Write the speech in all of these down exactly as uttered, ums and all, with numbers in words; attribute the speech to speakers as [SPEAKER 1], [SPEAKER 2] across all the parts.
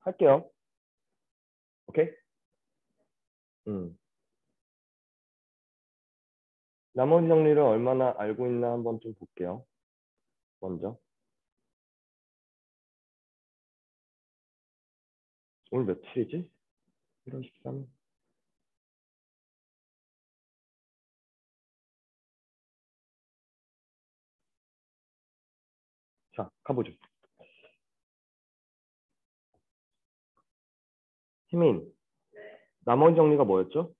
[SPEAKER 1] 할게요. 오케이? 음. 나머지 정리를 얼마나 알고 있나 한번 좀 볼게요. 먼저. 오늘 며칠이지? 일월 십삼. 자, 가보죠. 희민, 나머지 정리가 뭐였죠?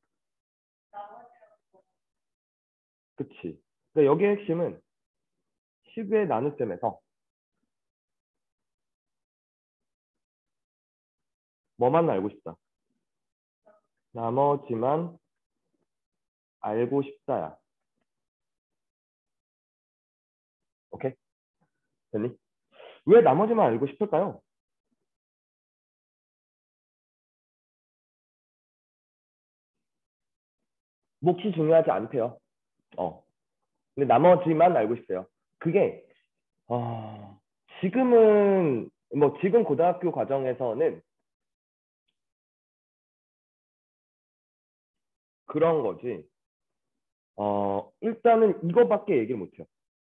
[SPEAKER 1] 그치. 근데 여기의 핵심은 십의 나눗셈에서 뭐만 알고 싶다. 나머지만 알고 싶다야. 오케이? 됐니? 왜 나머지만 알고 싶을까요? 몫이 중요하지 않대요. 어. 근데 나머지만 알고 싶대요. 그게 어, 지금은 뭐 지금 고등학교 과정에서는 그런 거지. 어, 일단은 이거밖에 얘기를 못해요.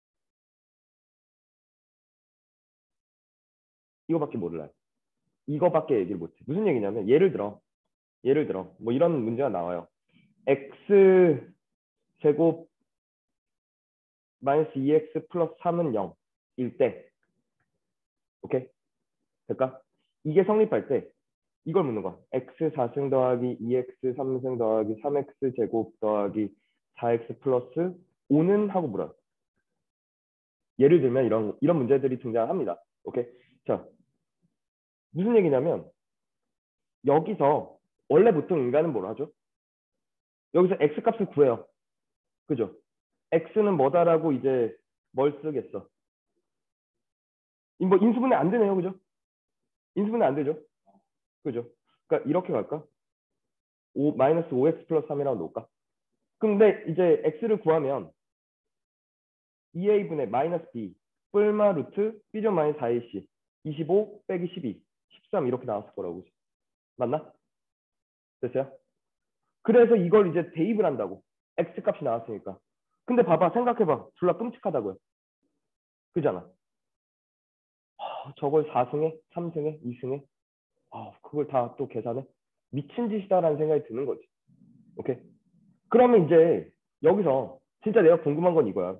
[SPEAKER 1] 이거밖에 몰라요. 이거밖에 얘기를 못해. 무슨 얘기냐면 예를 들어 예를 들어 뭐 이런 문제가 나와요. x 제곱 마이너스 이 엑스 플러스 삼은 영일 때, 오케이? 될까? 이게 성립할 때 이걸 묻는 거야. x 사승 더하기 이 엑스 삼승 더하기 삼 엑스 제곱 더하기 사 엑스 플러스 오는 하고 물어요. 예를 들면 이런 이런 문제들이 등장합니다. 오케이? 자, 무슨 얘기냐면 여기서 원래 보통 인간은 뭘 하죠? 여기서 x 값을 구해요. 그죠? x는 뭐다라고 이제 뭘 쓰겠어? 뭐 인수분해 안 되네요. 그죠? 인수분해 안 되죠? 그죠? 그러니까 이렇게 갈까? 오, 마이너스 오 엑스 플러스 삼이라고 놓을까? 근데 이제 x를 구하면 이 에이분의 마이너스 b 뿔마 루트 b점 마이너스 사 에이씨 이십오 빼기 십이 십삼 이렇게 나왔을 거라고. 맞나? 됐어요? 그래서 이걸 이제 대입을 한다고. x 값이 나왔으니까. 근데 봐봐, 생각해봐. 졸라 끔찍하다고요. 그잖아. 하, 저걸 사 승에 삼 승에 이 승에 아, 그걸 다 또 계산해? 미친 짓이다라는 생각이 드는 거지. 오케이? 그러면 이제 여기서 진짜 내가 궁금한 건 이거야.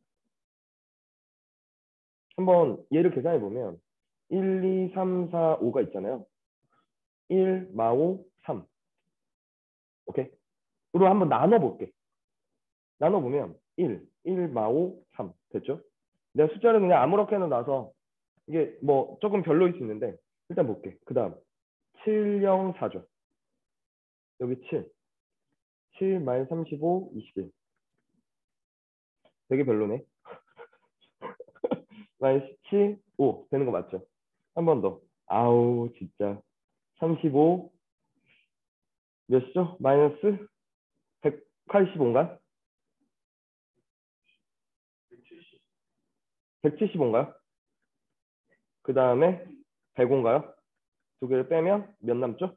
[SPEAKER 1] 한번 얘를 계산해 보면 일, 이, 삼, 사, 오가 있잖아요. 일, 마오, 삼. 오케이? 그리고 한번 나눠볼게. 나눠보면 일, 일, 마오, 삼. 됐죠? 내가 숫자를 그냥 아무렇게나 놔서 이게 뭐 조금 별로일 수 있는데 일단 볼게. 그 다음 칠, 영, 사죠. 여기 칠. 칠, 마이너스 삼십오, 이십일. 되게 별로네. 마이너스 칠, 오 되는 거 맞죠? 한 번 더. 아우 진짜. 삼십오 몇이죠? 마이너스 백팔십오인가요? 백칠십오인가요? 그 다음에 백오인가요? 두 개를 빼면 몇 남죠?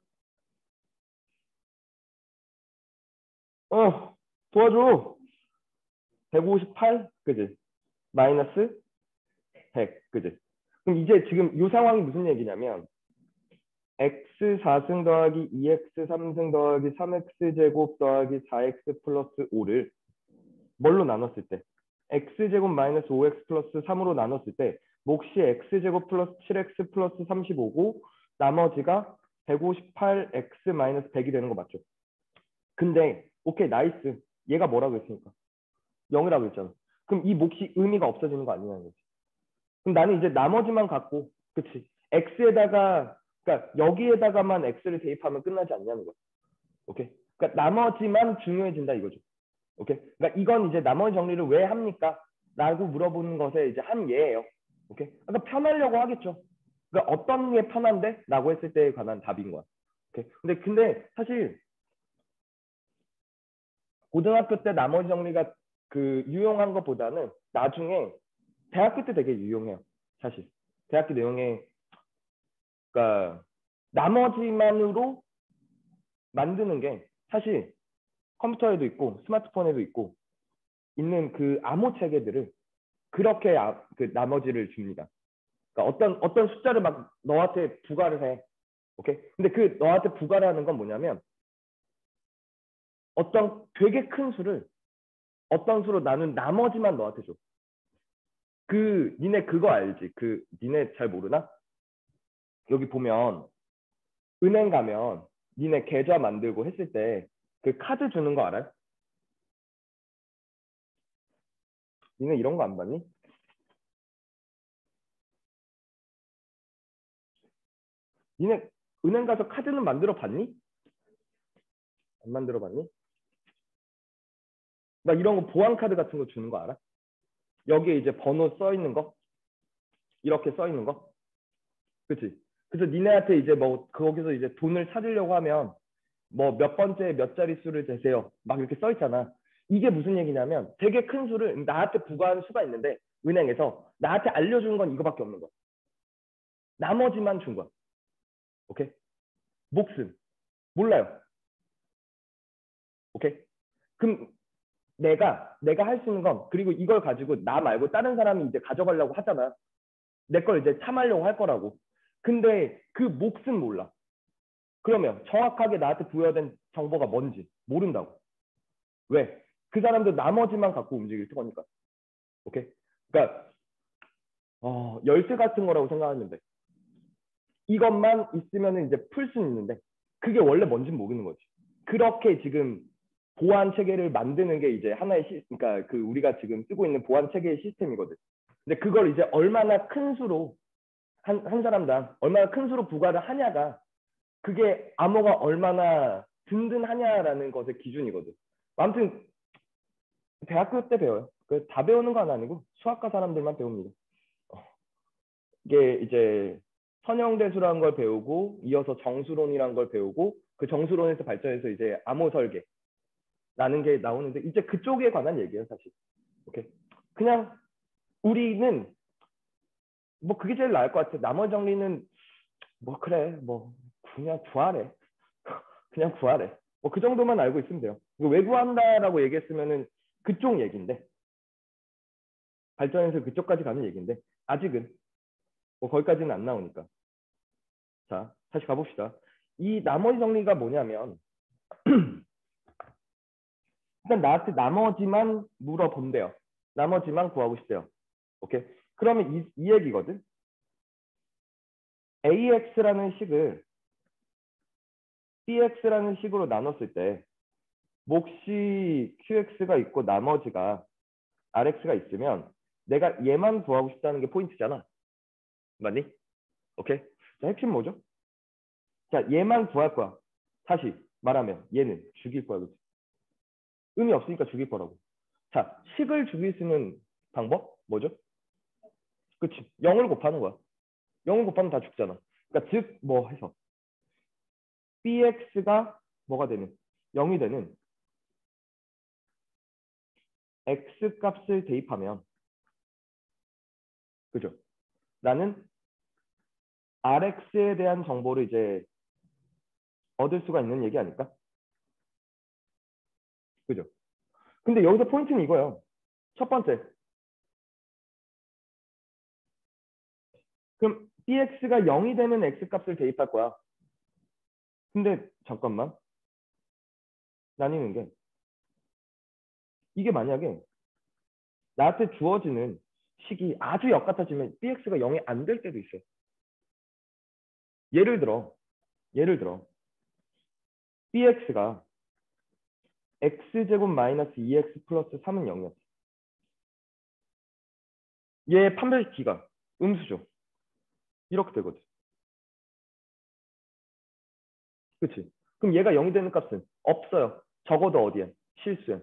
[SPEAKER 1] 어, 도와줘. 백오십팔, 그지? 마이너스 백, 그지? 그럼 이제 지금 이 상황이 무슨 얘기냐면 x 사승 더하기 이 엑스 삼승 더하기 삼 엑스 제곱 더하기 사 엑스 플러스 오를 뭘로 나눴을 때 x제곱 마이너스 오 엑스 플러스 삼으로 나눴을 때 몫이 x제곱 플러스 칠 엑스 플러스 삼십오고 나머지가 백오십팔 엑스 마이너스 백이 되는 거 맞죠? 근데 오케이 나이스. 얘가 뭐라고 했으니까 영이라고 했잖아. 그럼 이 몫이 의미가 없어지는 거 아니냐는 거지. 그럼 나는 이제 나머지만 갖고 그치 x에다가 그러니까 여기에다가만 x를 대입하면 끝나지 않냐는 거야. 오케이. 그러니까 나머지만 중요해진다 이거죠. 오케이. 그러니까 이건 이제 나머지 정리를 왜 합니까? 라고 물어보는 것에 이제 한 예예요. 오케이. 그러니까 편하려고 하겠죠. 그러니까 어떤 게 편한데? 라고 했을 때에 관한 답인 거야. 오케이. 근데 근데 사실 고등학교 때 나머지 정리가 그 유용한 것보다는 나중에 대학교 때 되게 유용해요. 사실. 대학교 내용에 그러니까 나머지만으로 만드는 게 사실 컴퓨터에도 있고 스마트폰에도 있고 있는 그 암호 체계들을 그렇게 아, 그 나머지를 줍니다. 그러니까 어떤 어떤 숫자를 막 너한테 부과를 해. 오케이? 근데 그 너한테 부과를 하는 건 뭐냐면 어떤 되게 큰 수를 어떤 수로 나눈 나머지만 너한테 줘. 그 니네 그거 알지? 그 니네 잘 모르나? 여기 보면 은행 가면 니네 계좌 만들고 했을 때 그 카드 주는 거 알아요? 니네 이런 거 안 봤니? 니네 은행 가서 카드는 만들어 봤니? 안 만들어 봤니? 나 이런 거 보안 카드 같은 거 주는 거 알아? 여기에 이제 번호 써 있는 거 이렇게 써 있는 거 그치? 그래서 니네한테 이제 뭐 거기서 이제 돈을 찾으려고 하면 뭐 몇 번째 몇 자릿수를 재세요 막 이렇게 써 있잖아. 이게 무슨 얘기냐면 되게 큰 수를 나한테 부과한 수가 있는데 은행에서 나한테 알려주는 건 이거밖에 없는 거야. 나머지만 준 거야. 오케이? 목숨 몰라요. 오케이? 그럼 내가 내가 할 수 있는 건 그리고 이걸 가지고 나 말고 다른 사람이 이제 가져가려고 하잖아. 내 걸 이제 참으려고 할 거라고. 근데 그 몫은 몰라. 그러면 정확하게 나한테 부여된 정보가 뭔지 모른다고. 왜? 그 사람도 나머지만 갖고 움직일 거니까. 오케이? 그러니까 어, 열쇠 같은 거라고 생각하면 돼. 이것만 있으면 이제 풀 수는 있는데 그게 원래 뭔지는 모르는 거지. 그렇게 지금 보안 체계를 만드는 게 이제 하나의 시, 그러니까 그 우리가 지금 쓰고 있는 보안 체계의 시스템이거든. 근데 그걸 이제 얼마나 큰 수로 한, 한 사람당 얼마나 큰 수로 부과를 하냐가 그게 암호가 얼마나 든든하냐라는 것의 기준이거든. 아무튼 대학교 때 배워요. 그 다 배우는 건 아니고 수학과 사람들만 배웁니다. 어, 이게 이제 선형대수라는 걸 배우고 이어서 정수론이라는 걸 배우고 그 정수론에서 발전해서 이제 암호 설계라는 게 나오는데 이제 그쪽에 관한 얘기예요 사실. 오케이. 그냥 우리는 뭐 그게 제일 나을 것 같아. 나머지 정리는 뭐 그래 뭐 그냥 구하래. 그냥 구하래. 뭐 그 정도만 알고 있으면 돼요. 왜 구한다라고 얘기했으면은 그쪽 얘기인데 발전해서 그쪽까지 가는 얘기인데 아직은 뭐 거기까지는 안 나오니까. 자 다시 가봅시다. 이 나머지 정리가 뭐냐면 일단 나한테 나머지만 물어본대요. 나머지만 구하고 싶대요. 오케이. 그러면 이, 이 얘기거든. 에이엑스라는 식을 비엑스라는 식으로 나눴을 때 몫이 큐엑스가 있고 나머지가 알엑스가 있으면 내가 얘만 구하고 싶다는 게 포인트잖아. 맞니? 오케이. 자, 핵심 뭐죠? 자, 얘만 구할 거야. 다시 말하면 얘는 죽일 거야. 그치? 의미 없으니까 죽일 거라고. 자, 식을 죽일 수 있는 방법 뭐죠? 그치? 영을 곱하는 거야. 영을 곱하면 다 죽잖아. 그러니까 즉 뭐 해서 bx가 뭐가 되는? 영이 되는 x 값을 대입하면 그죠? 나는 rx에 대한 정보를 이제 얻을 수가 있는 얘기 아닐까? 그죠? 근데 여기서 포인트는 이거예요. 첫 번째. 그럼 bx가 영이 되는 x값을 대입할 거야. 근데 잠깐만. 나뉘는 게 이게 만약에 나한테 주어지는 식이 아주 역같아지면 bx가 영이 안 될 때도 있어요. 예를 들어 예를 들어 bx가 x제곱 마이너스 이 엑스 플러스 삼은 영이었어. 얘 판별 기가 음수죠. 이렇게 되거든. 그치? 그럼 얘가 영이 되는 값은 없어요. 적어도 어디에? 실수에.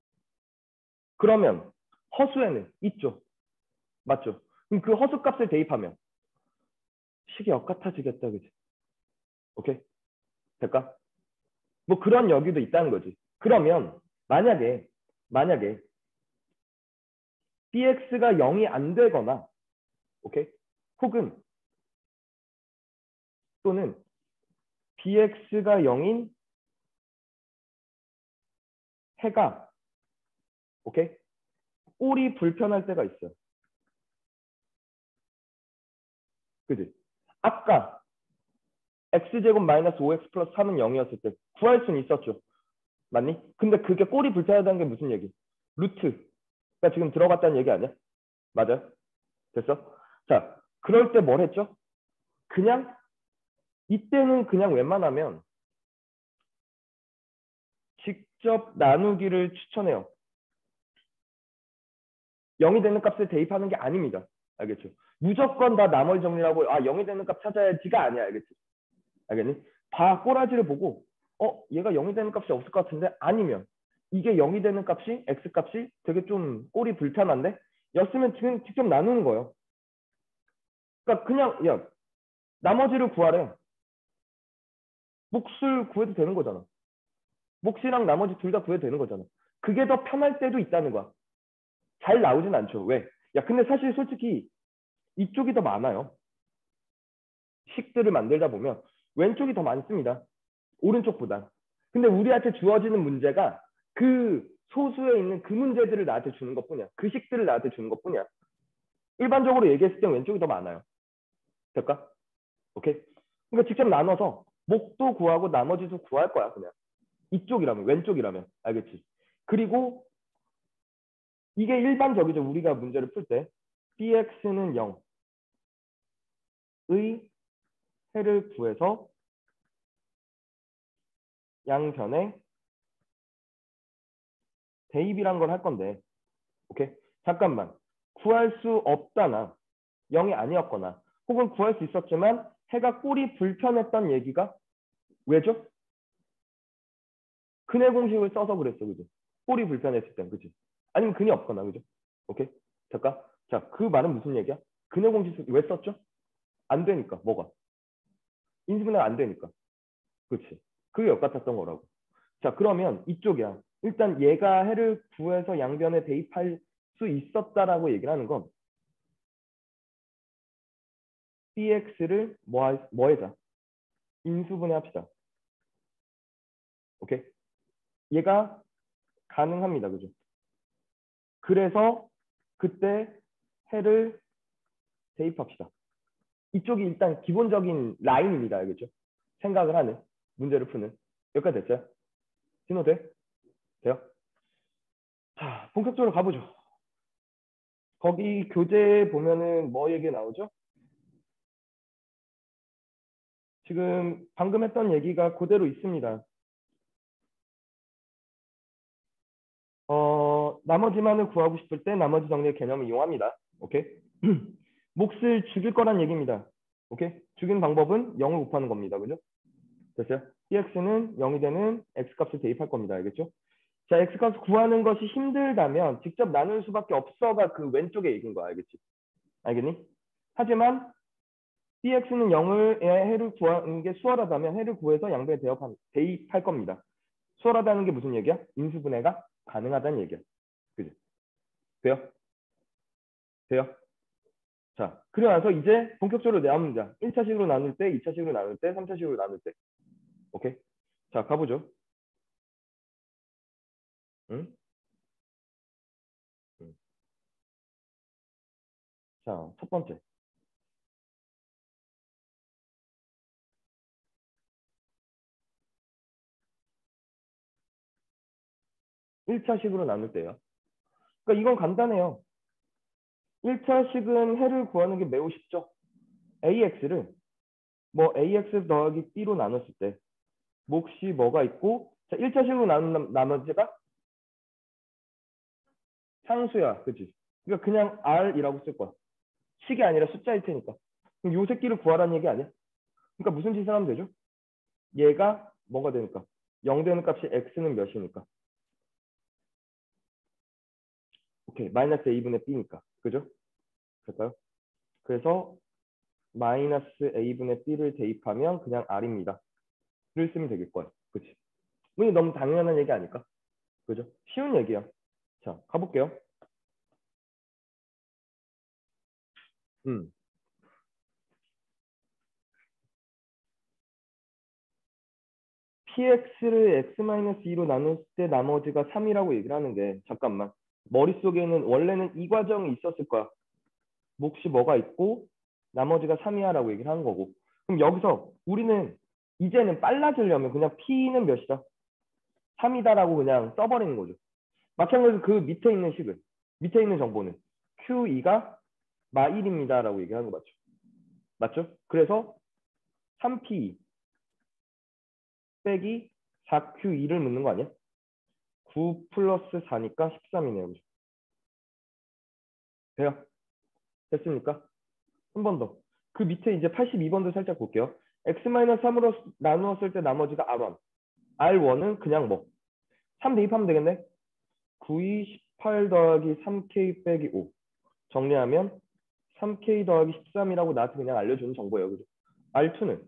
[SPEAKER 1] 그러면 허수에는 있죠. 맞죠? 그럼 그 허수 값을 대입하면 식이 역같아지겠다. 그치? 오케이? 될까? 뭐 그런 여기도 있다는 거지. 그러면 만약에 만약에 bx가 영이 안 되거나 오케이? 혹은 또는 bx가 영인 해가 오케이? 꼴이 불편할 때가 있어요. 그지? 아까 x제곱 마이너스 오 엑스 플러스 삼은 영이었을 때 구할 수는 있었죠. 맞니? 근데 그게 꼴이 불편하다는 게 무슨 얘기? 루트가 지금 들어갔다는 얘기 아니야? 맞아요? 됐어? 자, 그럴 때 뭘 했죠? 그냥 이때는 그냥 웬만하면 직접 나누기를 추천해요. 영이 되는 값을 대입하는 게 아닙니다. 알겠죠? 무조건 다 나머지 정리하고 아 영이 되는 값 찾아야지가 아니야. 알겠지? 알겠니? 봐 꼬라지를 보고 어 얘가 영이 되는 값이 없을 것 같은데 아니면 이게 영이 되는 값이 x 값이 되게 좀 꼴이 불편한데 였으면 지금 직접 나누는 거예요. 그러니까 그냥 야 나머지를 구하래. 몫을 구해도 되는 거잖아. 몫이랑 나머지 둘 다 구해도 되는 거잖아. 그게 더 편할 때도 있다는 거야. 잘 나오진 않죠. 왜? 야 근데 사실 솔직히 이쪽이 더 많아요. 식들을 만들다 보면 왼쪽이 더 많습니다. 오른쪽보다. 근데 우리한테 주어지는 문제가 그 소수에 있는 그 문제들을 나한테 주는 것뿐이야. 그 식들을 나한테 주는 것뿐이야. 일반적으로 얘기했을 때 왼쪽이 더 많아요. 될까? 오케이? 그러니까 직접 나눠서 목도 구하고 나머지도 구할 거야. 그냥. 이쪽이라면 왼쪽이라면 알겠지? 그리고 이게 일반적이죠. 우리가 문제를 풀 때 bx는 영의 해를 구해서 양변에 대입이란 걸 할 건데 오케이? 잠깐만. 구할 수 없다나 영이 아니었거나 혹은 구할 수 있었지만 해가 꼴이 불편했던 얘기가 왜죠? 근의 공식을 써서 그랬어. 그죠? 꼴이 불편했을 땐. 그지? 아니면 근이 없거나. 그죠? 오케이? 잠깐. 자, 그 말은 무슨 얘기야? 근의 공식 왜 썼죠? 안 되니까. 뭐가? 인수분해가 안 되니까. 그렇지. 그게 역 같았던 거라고. 자, 그러면 이쪽이야. 일단 얘가 해를 구해서 양변에 대입할 수 있었다라고 얘기를 하는 건 bx를 뭐, 하, 뭐 해자? 인수분해 합시다. 오케이? 얘가 가능합니다. 그죠? 그래서 그때 해를 대입합시다. 이쪽이 일단 기본적인 라인입니다. 알겠죠? 생각을 하는, 문제를 푸는. 여기까지 됐어요? 신호 돼? 돼요? 자, 본격적으로 가보죠. 거기 교재 보면은 뭐 얘기 나오죠? 지금 방금 했던 얘기가 그대로 있습니다. 어, 나머지만을 구하고 싶을 때 나머지 정리의 개념을 이용합니다. 오케이? 몫을 죽일 거란 얘기입니다. 오케이? 죽이는 방법은 영을 곱하는 겁니다. 그죠? 됐어요? bx는 영이 되는 x값을 대입할 겁니다. 알겠죠? 자, x값 구하는 것이 힘들다면 직접 나눌 수밖에 없어가 그 왼쪽에 얘기인 거야. 알겠지? 알겠니? 하지만 bx는 영을 해를 구하는 게 수월하다면 해를 구해서 양변에 대입할, 대입할 겁니다. 수월하다는 게 무슨 얘기야? 인수분해가 가능하다는 얘기야. 그지? 돼요? 돼요? 자, 그리고 나서 이제 본격적으로 나눕니다. 일 차식으로 나눌 때, 이 차식으로 나눌 때, 삼 차식으로 나눌 때. 오케이? 자, 가보죠. 응? 응. 자, 첫 번째. 일 차식으로 나눌 때요. 그러니까 이건 간단해요. 일 차식은 해를 구하는 게 매우 쉽죠. ax를 뭐 ax 더하기 b로 나눴을 때 몫이 뭐가 있고 자, 일 차식으로 나눈 나머지가 상수야. 그치? 그러니까 그냥 r이라고 쓸 거야. 식이 아니라 숫자일 테니까. 그럼 요 새끼를 구하라는 얘기 아니야? 그러니까 무슨 짓을 하면 되죠? 얘가 뭐가 되니까? 영 되는 값이 x는 몇이니까? 오케이. 마이너스 a분의 b니까. 그죠? 그럴까요? 그래서 마이너스 a분의 b를 대입하면 그냥 r입니다. 를 쓰면 되겠고요. 그치? 이게 너무 당연한 얘기 아닐까? 그죠? 쉬운 얘기야. 자, 가볼게요. 음. px를 x-이로 나눌 때 나머지가 삼이라고 얘기를 하는 게 잠깐만. 머릿속에는 원래는 이 과정이 있었을 거야. 몫이 뭐가 있고 나머지가 삼이야라고 얘기를 하는 거고. 그럼 여기서 우리는 이제는 빨라지려면 그냥 p는 몇이다? 삼이다라고 그냥 써버리는 거죠. 마찬가지로 그 밑에 있는 식을, 밑에 있는 정보는 q 이가 마 일입니다라고 얘기하는 거 맞죠? 맞죠? 그래서 삼 피 빼기 사 큐 이를 묻는 거 아니야? 구 플러스 사니까 십삼이네요. 그죠? 돼요? 됐습니까? 한 번 더. 그 밑에 이제 팔십이 번도 살짝 볼게요. x-삼으로 나누었을 때 나머지가 알 원. 알 원은 그냥 뭐 삼 대입하면 되겠네. 구, 이, 십팔 더하기 삼 케이 빼기 오. 정리하면 삼 케이 더하기 십삼이라고 나한테 그냥 알려주는 정보예요. 그죠? 알 투는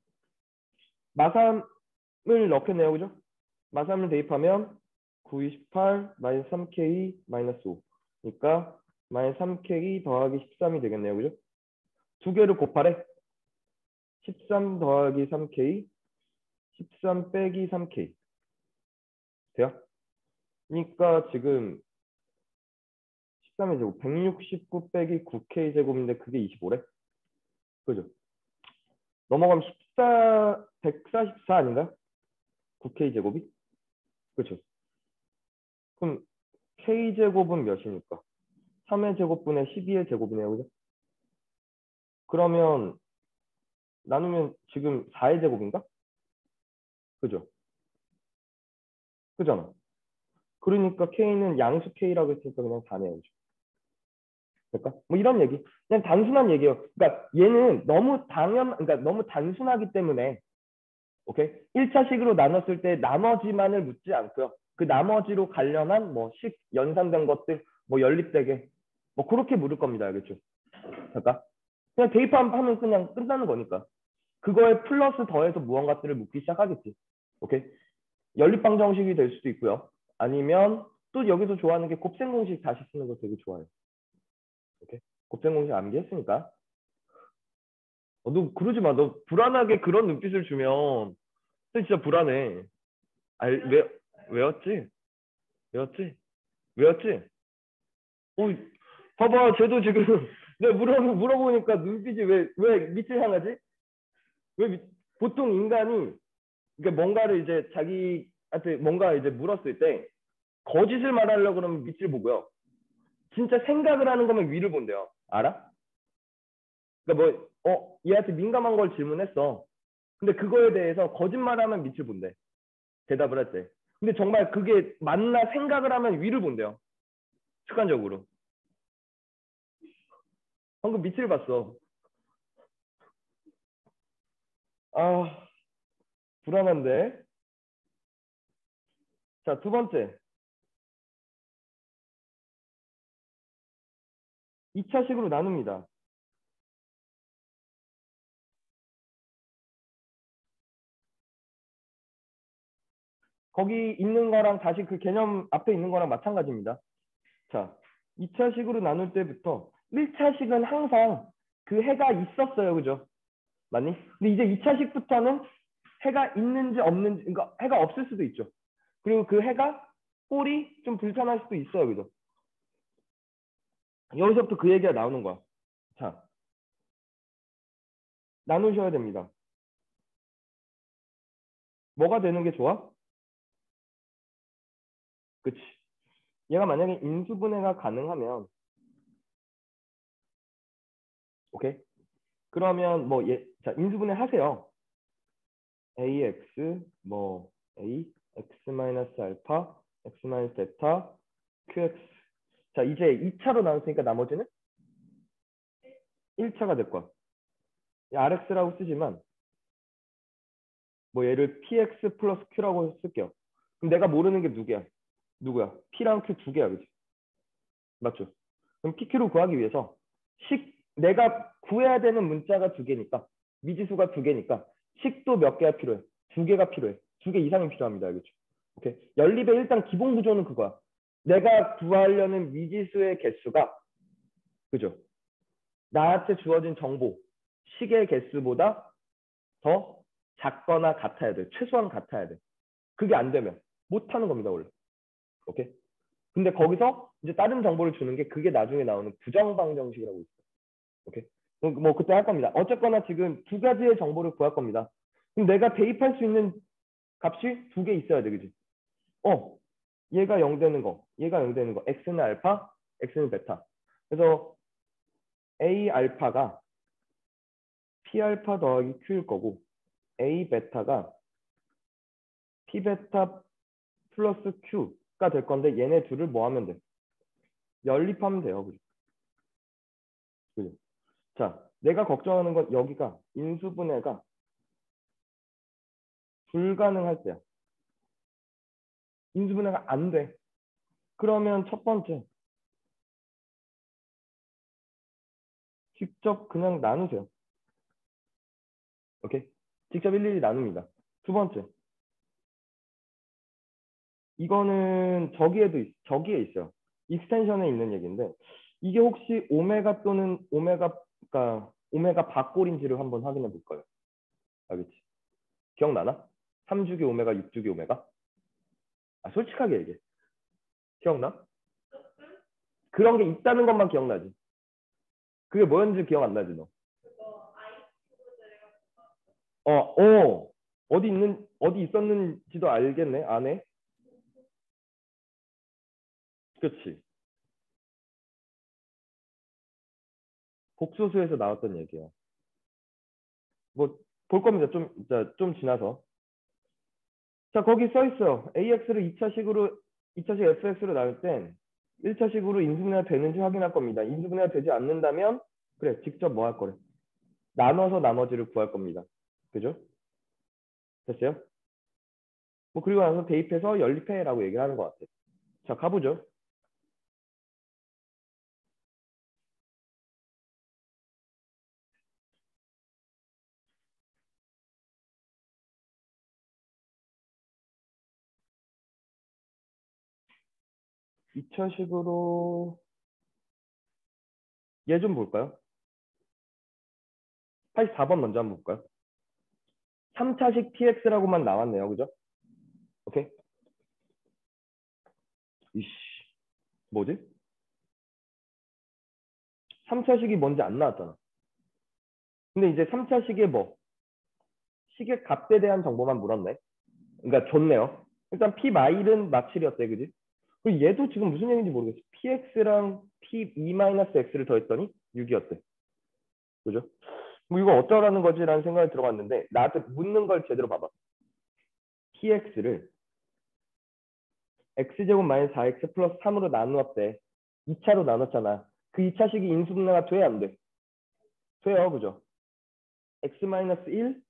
[SPEAKER 1] 마삼을 넣겠네요. 그죠? 마삼을 대입하면 구, 이, 십팔 마이너스 삼 케이 마이너스 오. 그러니까 마이너스 삼 케이 더하기 십삼이 되겠네요. 그죠? 두 개를 곱하래. 십삼 더하기 삼 케이, 십삼 빼기 삼 케이. 돼요? 그러니까 지금 십삼의 제곱, 백육십구 빼기 구 케이 제곱인데 그게 이십오래? 그죠? 넘어가면 십사, 백사십사 아닌가? 구 케이 제곱이? 그죠? 그럼 K 제곱은 몇이니까? 삼의 제곱분의 십이의 제곱이네요. 그죠? 그러면 나누면 지금 사의 제곱인가? 그죠? 그잖아. 그러니까 K는 양수 K라고 했으니까 그냥 사네요. 그죠? 그러니까 뭐 이런 얘기. 그냥 단순한 얘기예요. 그러니까 얘는 너무 당연, 그러니까 너무 단순하기 때문에 오케이? 일 차식으로 나눴을 때 나머지만을 묻지 않고요. 그 나머지로 관련한 뭐 식 연산된 것들, 뭐 연립되게 뭐 그렇게 물을 겁니다. 알겠죠? 그러니까 그냥 대입하면 그냥 끝나는 거니까. 그거에 플러스 더해서 무언가들을 묻기 시작하겠지. 오케이? 연립방정식이 될 수도 있고요. 아니면 또 여기서 좋아하는 게 곱셈 공식 다시 쓰는 거 되게 좋아해요. 오케이? 곱셈 공식 암기했으니까. 어, 너 그러지 마. 너 불안하게 그런 눈빛을 주면 너 진짜 불안해. 아니, 왜, 왜였지? 왜였지? 왜였지? 어, 봐봐. 쟤도 지금 내가 물어, 물어보니까 눈빛이 왜, 왜 밑을 향하지? 왜 밑, 보통 인간이 그러니까 뭔가를 이제 자기한테 뭔가 이제 물었을 때 거짓을 말하려고 그러면 밑을 보고요. 진짜 생각을 하는 거면 위를 본대요. 알아? 그러니까 뭐, 어, 얘한테 민감한 걸 질문했어. 근데 그거에 대해서 거짓말하면 밑을 본대. 대답을 할 때. 근데 정말 그게 맞나 생각을 하면 위를 본대요. 습관적으로. 방금 밑을 봤어. 아, 불안한데. 자, 두 번째. 이 차식으로 나눕니다. 거기 있는 거랑 다시 그 개념 앞에 있는 거랑 마찬가지입니다. 자, 이 차식으로 나눌 때부터 일 차식은 항상 그 해가 있었어요. 그죠? 맞니? 근데 이제 이 차식부터는 해가 있는지 없는지, 그러니까 해가 없을 수도 있죠. 그리고 그 해가 꼴이 좀 불편할 수도 있어요. 그죠? 여기서부터 그 얘기가 나오는 거야. 자, 나누셔야 됩니다. 뭐가 되는 게 좋아? 그치. 얘가 만약에 인수분해가 가능하면 오케이? 그러면 뭐 예, 자, 인수분해 하세요. ax 뭐 a x 마이너스 알파 x 마이너스 베타 qx. 자, 이제 이 차로 나눴으니까 나머지는 일 차가 될 거야. rx라고 쓰지만 뭐 얘를 px 플러스 q라고 쓸게요. 그럼 내가 모르는 게 누구야? 누구야? p랑 q 두 개야. 그치? 맞죠? 그럼 pq를 구하기 위해서 식 내가 구해야 되는 문자가 두 개니까 미지수가 두 개니까 식도 몇 개가 필요해? 두 개가 필요해. 두 개 이상이 필요합니다. 알겠죠? 오케이. 연립의 일단 기본 구조는 그거야. 내가 구하려는 미지수의 개수가 그죠? 나한테 주어진 정보 식의 개수보다 더 작거나 같아야 돼. 최소한 같아야 돼. 그게 안 되면 못 하는 겁니다, 원래. 오케이? 근데 거기서 이제 다른 정보를 주는 게 그게 나중에 나오는 부정방정식이라고 있어요. 오케이? 뭐 그때 할 겁니다. 어쨌거나 지금 두 가지의 정보를 구할 겁니다. 그럼 내가 대입할 수 있는 값이 두 개 있어야 돼, 그지? 어, 얘가 영 되는 거, 얘가 영 되는 거. x는 알파, x는 베타. 그래서 a 알파가 p 알파 더하기 q일 거고 a 베타가 p 베타 플러스 q가 될 건데 얘네 둘을 뭐 하면 돼? 연립하면 돼요, 그죠? 그죠? 자, 내가 걱정하는 건 여기가 인수분해가 불가능할 때야. 인수분해가 안 돼. 그러면 첫 번째, 직접 그냥 나누세요. 오케이? 직접 일일이 나눕니다. 두 번째, 이거는 저기에도 있, 저기에 있어요. 익스텐션에 있는 얘기인데 이게 혹시 오메가 또는 오메가가 오메가 바꼴인지를 한번 확인해 볼 거예요. 알겠지? 기억나나? 삼 주기 오메가, 육 주기 오메가? 아, 솔직하게 얘기해. 기억나? 그런 게 있다는 것만 기억나지. 그게 뭐였는지 기억 안 나지, 너? 어, 어. 어디 있는, 어디 있었는지도 알겠네, 안에. 그렇지. 복소수에서 나왔던 얘기야. 뭐, 볼 겁니다. 좀, 자, 좀 지나서. 자, 거기 써 있어. 에이엑스를 이 차식으로, 이 차식 에프엑스로 나올 땐 일 차식으로 인수분해가 되는지 확인할 겁니다. 인수분해가 되지 않는다면, 그래, 직접 뭐 할 거래? 나눠서 나머지를 구할 겁니다. 그죠? 됐어요? 뭐, 그리고 나서 대입해서 연립해라고 얘기를 하는 것 같아. 자, 가보죠. 이 차식으로 얘 좀 볼까요? 팔십사 번 먼저 한번 볼까요? 삼 차식 티엑스라고만 나왔네요. 그죠? 오케이? 이씨, 뭐지? 삼 차식이 뭔지 안 나왔잖아. 근데 이제 삼 차식의 뭐? 식의 값에 대한 정보만 물었네. 그러니까 좋네요. 일단 P 마일은 마칠이었대, 그지? 그리고 얘도 지금 무슨 얘기인지 모르겠어. 피엑스랑 피 이 마이너스 엑스를 더했더니 육이었대. 그죠? 뭐 이거 어쩌라는 거지라는 생각이 들어갔는데 나한테 묻는 걸 제대로 봐봐. 피엑스를 x제곱 마이너스 사 엑스 플러스 삼으로 나누었대. 이 차로 나눴잖아. 그 이 차식이 인수분해가 돼, 안 돼? 돼요, 그죠? x 마이너스 일,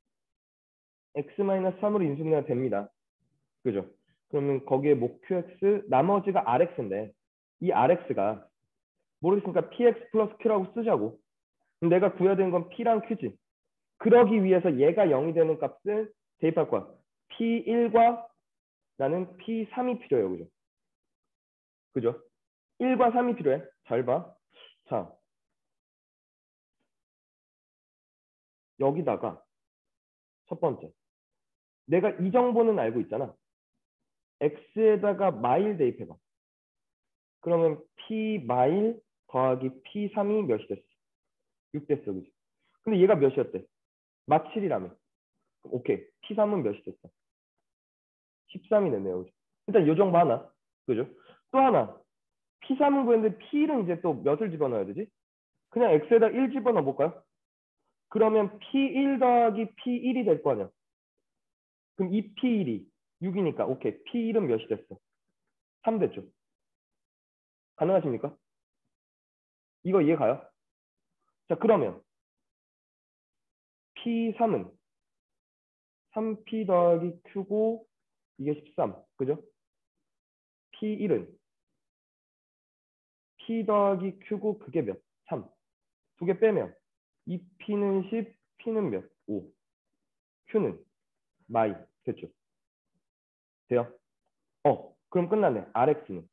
[SPEAKER 1] x 마이너스 삼으로 인수분해가 됩니다. 그죠? 그러면 거기에 목 qx, 나머지가 rx인데 이 rx가 모르겠으니까 px 플러스 q라고 쓰자고. 그럼 내가 구해야 되는 건 p랑 q지. 그러기 위해서 얘가 영이 되는 값을 대입할 거야. 피 일과 나는 피 삼이 필요해요. 그죠? 그죠? 일과 삼이 필요해. 잘 봐. 자, 여기다가 첫 번째. 내가 이 정보는 알고 있잖아. x에다가 마일 대입해봐. 그러면 p 마일 더하기 피 삼이 몇이 됐어? 육 됐어. 그지? 근데 얘가 몇이었대? 막 칠이라며. 오케이. 피 삼은 몇이 됐어? 십삼이 됐네요. 그죠? 일단 요 정도 하나. 그죠? 또 하나. 피 삼은 구했는데 피 일은 이제 또 몇을 집어넣어야 되지? 그냥 x에다 일 집어넣어 볼까요? 그러면 피 일 더하기 피 일이 될 거 아니야. 그럼 이 피 일이 육이니까 오케이. 피 일은 몇이 됐어? 삼 됐죠. 가능하십니까? 이거 이해 가요? 자, 그러면 피 삼은 삼 피 더하기 q고 이게 십삼. 그죠? 피 일은 p 더하기 q고 그게 몇? 삼. 두 개 빼면 이 p는 십, p는 몇? 오. q는 마이. 됐죠? 돼요? 어, 그럼 끝났네. rx는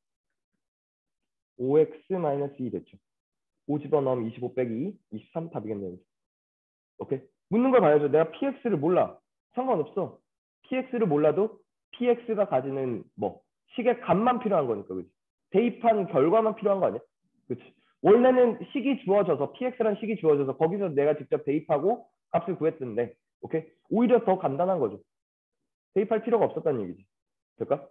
[SPEAKER 1] 오 엑스 마이너스 이 됐죠? 오 집어넣으면 이십오 빼기 이, 이십삼 답이겠네요. 오케이? 묻는 걸 봐야죠. 내가 px를 몰라. 상관없어. px를 몰라도 px가 가지는 뭐 식의 값만 필요한 거니까, 그치? 대입한 결과만 필요한 거 아니야? 그치? 원래는 식이 주어져서 px라는 식이 주어져서 거기서 내가 직접 대입하고 값을 구했던데, 오케이? 오히려 더 간단한 거죠. 대입할 필요가 없었다는 얘기지. 될까?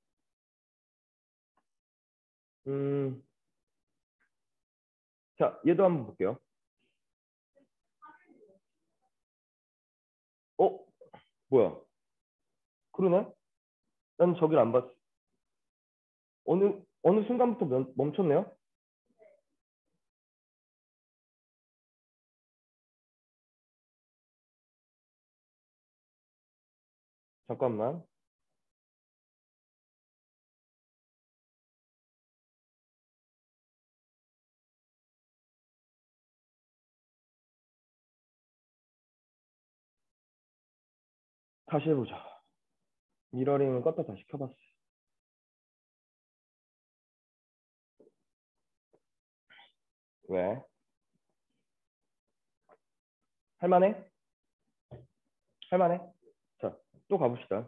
[SPEAKER 1] 음, 자, 얘도 한번 볼게요. 어? 뭐야? 그러네? 난 저길 안 봤어. 어느 어느 순간부터 멈, 멈췄네요? 잠깐만. 다시 해보자. 미러링을 껐다 다시 켜봤어. 왜? 할만해? 할만해? 자, 또 가봅시다.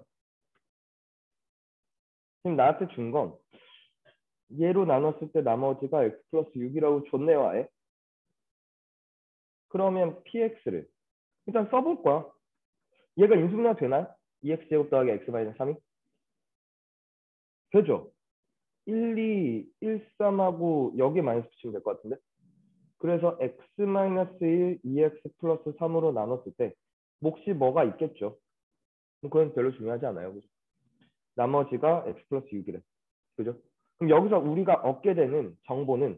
[SPEAKER 1] 지금 나한테 준 건 얘로 나눴을 때 나머지가 x 플러스 육이라고 줬네요, 아예. 그러면 px를 일단 써볼 거야. 얘가 인수분해가 되나? 이 엑스 제곱 더하기 x 마이너스 삼이? 되죠? 일, 이, 일, 삼하고 여기에 마이너스 붙이면 될 것 같은데? 그래서 x 마이너스 일, 이 엑스 플러스 삼으로 나눴을 때 몫이 뭐가 있겠죠? 그건 별로 중요하지 않아요. 그죠? 나머지가 x 플러스 육이래. 그죠? 그럼 여기서 우리가 얻게 되는 정보는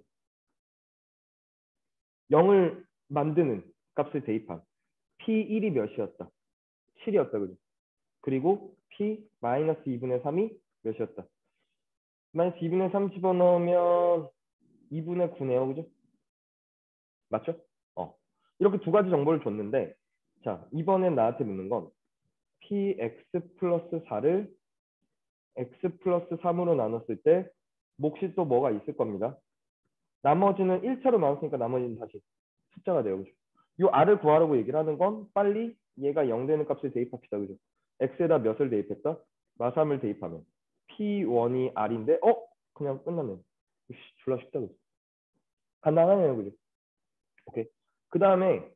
[SPEAKER 1] 영을 만드는 값을 대입한 피 일이 몇이었다? 칠이었다. 그죠? 그리고 p 마이너스 이분의 삼이 몇이었다? 마이너스 이분의 삼 집어넣으면 이분의 구네요. 그죠? 맞죠? 어. 이렇게 두 가지 정보를 줬는데 자, 이번엔 나한테 묻는 건 px 플러스 사를 x 플러스 삼으로 나눴을 때 몫이 또 뭐가 있을 겁니다. 나머지는 일 차로 나눴으니까 나머지는 다시 숫자가 돼요. 그죠? 이 r을 구하라고 얘기를 하는 건 빨리 얘가 영 되는 값을 대입합시다. 그죠? x에다 몇을 대입했다? 마삼을 대입하면 피 원이 r인데 어? 그냥 끝났네. 졸라 쉽다. 그죠? 간단하네요. 그죠? 오케이. 그 다음에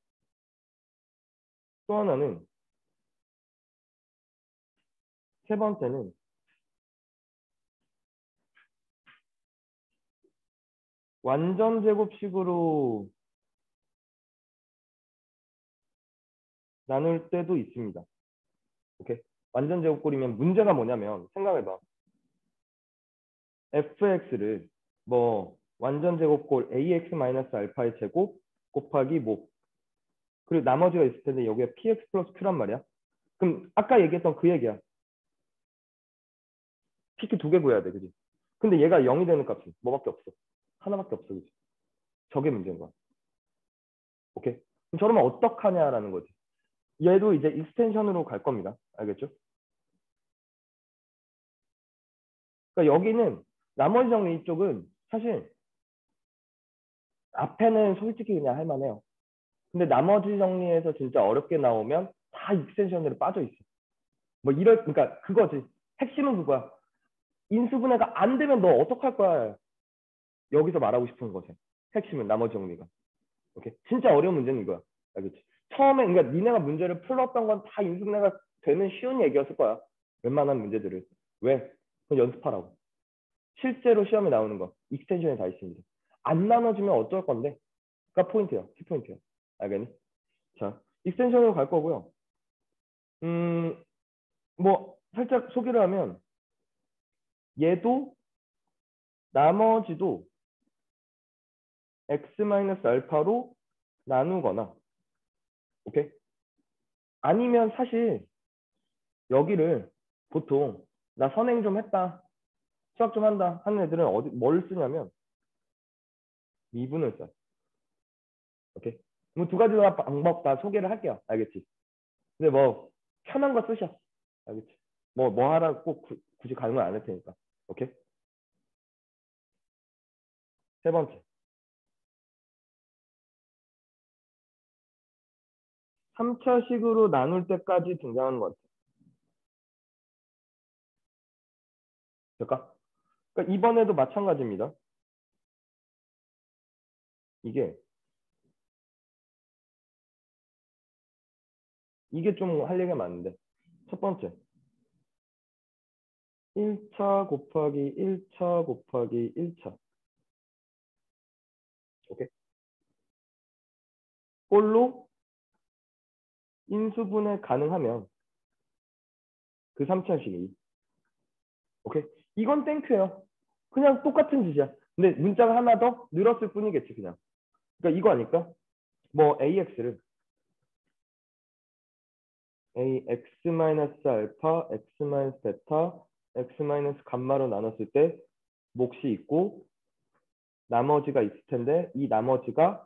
[SPEAKER 1] 또 하나는 세 번째는 완전 제곱식으로 나눌 때도 있습니다. 오케이. 완전 제곱꼴이면 문제가 뭐냐면 생각해봐. fx를 뭐 완전 제곱꼴 ax 마이너스 알파의 제곱 곱하기 뭐 그리고 나머지가 있을 텐데 여기에 px 플러스 q란 말이야. 그럼 아까 얘기했던 그 얘기야. pq 두 개 구해야 돼, 그지? 근데 얘가 영이 되는 값이 뭐밖에 없어. 하나밖에 없어, 그지? 저게 문제인 거야. 오케이? 그럼 저러면 어떡하냐라는 거지. 얘도 이제 익스텐션으로 갈 겁니다. 알겠죠? 그러니까 여기는 나머지 정리 쪽은 사실 앞에는 솔직히 그냥 할만해요. 근데 나머지 정리에서 진짜 어렵게 나오면 다 익스텐션으로 빠져 있어. 뭐 이럴 그러니까 그거지. 핵심은 그거야. 인수분해가 안 되면 너 어떡할 거야? 여기서 말하고 싶은 거지. 핵심은 나머지 정리가. 오케이. 진짜 어려운 문제는 이거야. 알겠지? 처음에 그러니까 니네가 문제를 풀었던 건 다 인수분해가 되는 쉬운 얘기였을 거야. 웬만한 문제들을. 왜? 그건 연습하라고. 실제로 시험에 나오는 거 익스텐션에 다 있습니다. 안 나눠주면 어떨 건데? 가 포인트야. 키포인트야. 알겠니? 자, 익스텐션으로 갈 거고요. 음, 뭐 살짝 소개를 하면 얘도 나머지도 x 마이너스 알파로 나누거나 오케이? 아니면 사실 여기를 보통 나 선행 좀 했다. 수학 좀 한다 하는 애들은 어디 뭘 쓰냐면 미분을 써. 오케이? 뭐 두 가지 다 방법 다 소개를 할게요. 알겠지? 근데 뭐 편한 거 쓰셔. 알겠지? 뭐 뭐 하라 꼭 구, 굳이 가능을 안 할 테니까. 오케이? 세 번째. 삼 차식으로 나눌 때까지 등장하는 것 같아요. 될까? 그러니까 이번에도 마찬가지입니다. 이게 이게 좀 할 얘기가 많은데 첫 번째 일 차 곱하기 일 차 곱하기 일 차 오케이? 꼴로 인수분해 가능하면 그 삼 차식이 오케이? 이건 땡큐예요. 그냥 똑같은 짓이야. 근데 문자가 하나 더 늘었을 뿐이겠지 그냥. 그러니까 이거 아닐까? 뭐 ax를 ax 마이너스 알파, x 마이너스 베타, x 마이너스 감마로 나눴을 때 몫이 있고 나머지가 있을 텐데 이 나머지가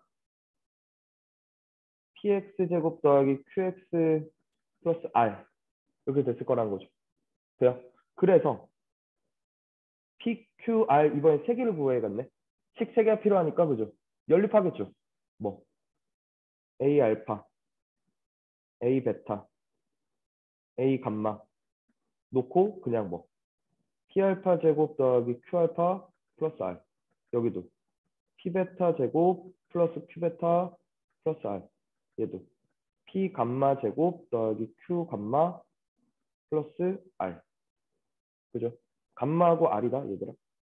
[SPEAKER 1] px 제곱 더하기 qx 플러스 r 이렇게 됐을 거라는 거죠. 돼요? 그래서 pqr 이번에 세 개를 구해야겠네. 식 세 개가 필요하니까 그죠? 연립하겠죠. 뭐 a 알파, a 베타, a 감마 놓고 그냥 뭐 p 알파 제곱 더하기 q 알파 플러스 r 여기도 p 베타 제곱 플러스 q 베타 플러스 r 얘도 p 감마 제곱 더하기 q 감마 플러스 r 그죠? 감마하고 r이다 얘들아.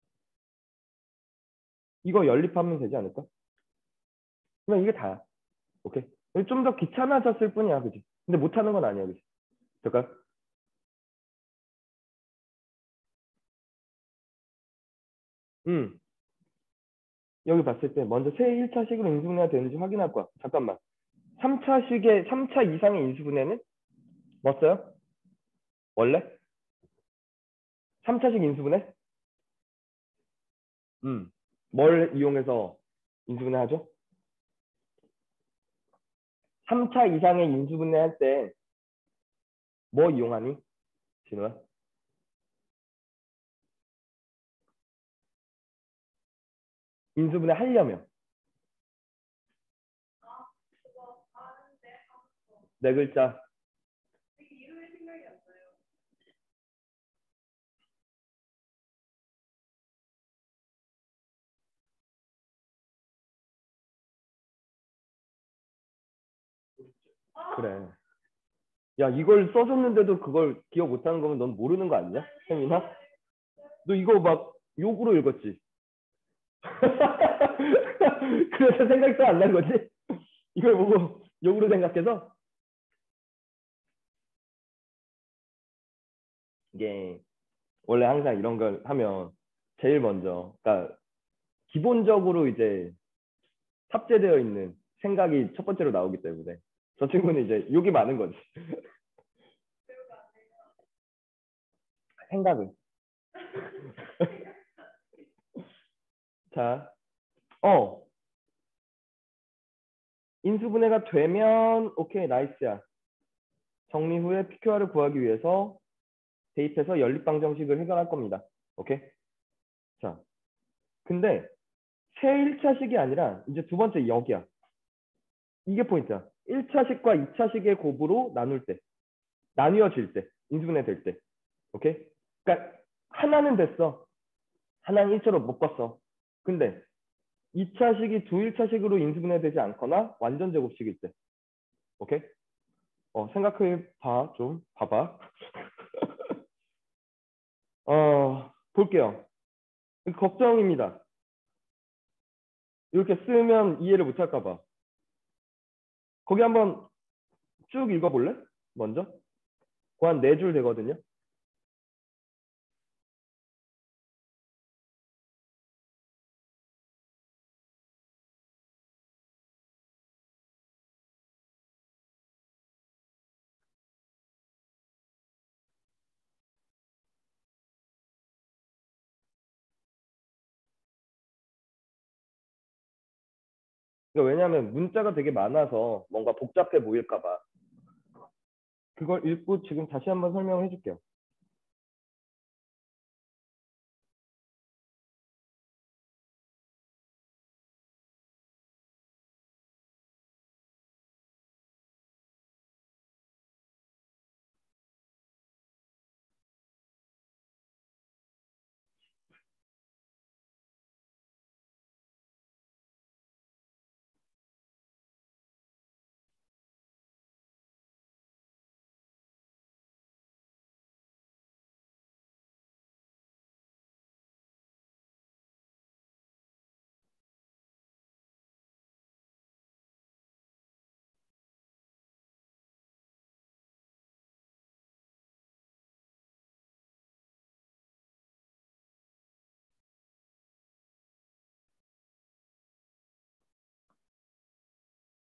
[SPEAKER 1] 이거 연립하면 되지 않을까? 그냥 이게 다야. 오케이? 좀 더 귀찮아졌을 뿐이야, 그지? 근데 못하는 건 아니야, 그지? 될까요? 음, 여기 봤을 때 먼저 새 일 차식으로 인수분해가 되는지 확인할 거야. 잠깐만. 삼 차식의 삼 차 이상의 인수분해는 뭐어요? 원래? 삼 차식 인수분해? 음, 뭘 이용해서 인수분해 하죠? 삼 차 이상의 인수분해 할 때 뭐 이용하니? 진우야? 인수분해 하려면 네 글자. 그래. 야, 이걸 써줬는데도 그걸 기억 못하는 거면 넌 모르는 거 아니냐? 혜민아? 너 이거 막 욕으로 읽었지? 그래서 생각도 안 난 거지? 이걸 보고 욕으로 생각해서 이게 원래 항상 이런 걸 하면 제일 먼저 그러니까 기본적으로 이제 탑재되어 있는 생각이 첫 번째로 나오기 때문에 저 친구는 이제 욕이 많은 거지. 생각을. 자, 어 인수분해가 되면 오케이 나이스야. 정리 후에 피큐알을 구하기 위해서 대입해서 연립방정식을 해결할 겁니다. 오케이? 자, 근데 새 일 차식이 아니라 이제 두 번째 여기야. 이게 포인트야. 일 차식과 이 차식의 곱으로 나눌 때, 나뉘어질 때, 인수분해 될 때. 오케이? 그러니까 하나는 됐어. 하나는 일 차로 묶었어. 근데 이 차식이 두 일 차식으로 인수분해 되지 않거나 완전 제곱식일 때. 오케이? 어, 생각해 봐. 좀 봐봐. 어, 볼게요. 걱정입니다. 이렇게 쓰면 이해를 못할까 봐. 거기 한번 쭉 읽어볼래? 먼저. 그 한 네 줄 되거든요. 그러니까 왜냐하면 문자가 되게 많아서 뭔가 복잡해 보일까 봐. 그걸 읽고 지금 다시 한번 설명을 해줄게요.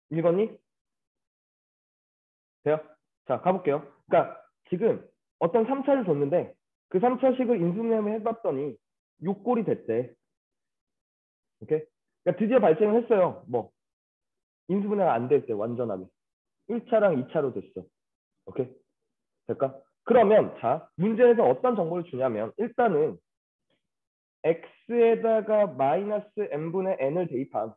[SPEAKER 1] 읽었니? 돼요? 자, 가볼게요. 그러니까 지금 어떤 삼 차를 줬는데 그 삼 차식을 인수분해를 해봤더니 육 꼴이 됐대. 오케이? 그러니까 드디어 발생을 했어요. 뭐 인수분해가 안 될 때 완전하게. 일 차랑 이 차로 됐어. 오케이? 될까? 그러면 자, 문제에서 어떤 정보를 주냐면 일단은 x에다가 마이너스 n분의 n을 대입한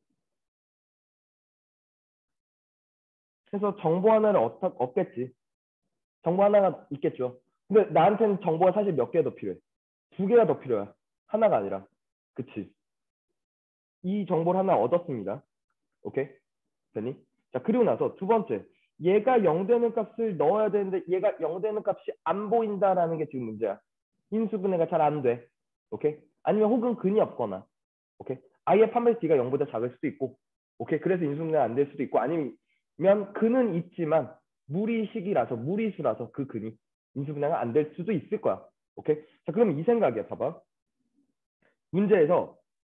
[SPEAKER 1] 그래서 정보 하나를 얻, 얻겠지. 정보 하나가 있겠죠. 근데 나한테는 정보가 사실 몇 개 더 필요해. 두 개가 더 필요해. 하나가 아니라. 그치? 이 정보를 하나 얻었습니다. 오케이? 되니? 자, 그리고 나서 두 번째. 얘가 영 되는 값을 넣어야 되는데 얘가 영 되는 값이 안 보인다라는 게 지금 문제야. 인수분해가 잘 안 돼. 오케이? 아니면 혹은 근이 없거나. 오케이? 아예 판별 D가 영보다 작을 수도 있고. 오케이? 그래서 인수분해가 안 될 수도 있고 아니면 근은 있지만 무리식이라서 무리수라서 그 근이 인수분해가 안 될 수도 있을 거야. 오케이? 자, 그럼 이 생각이야. 봐봐. 문제에서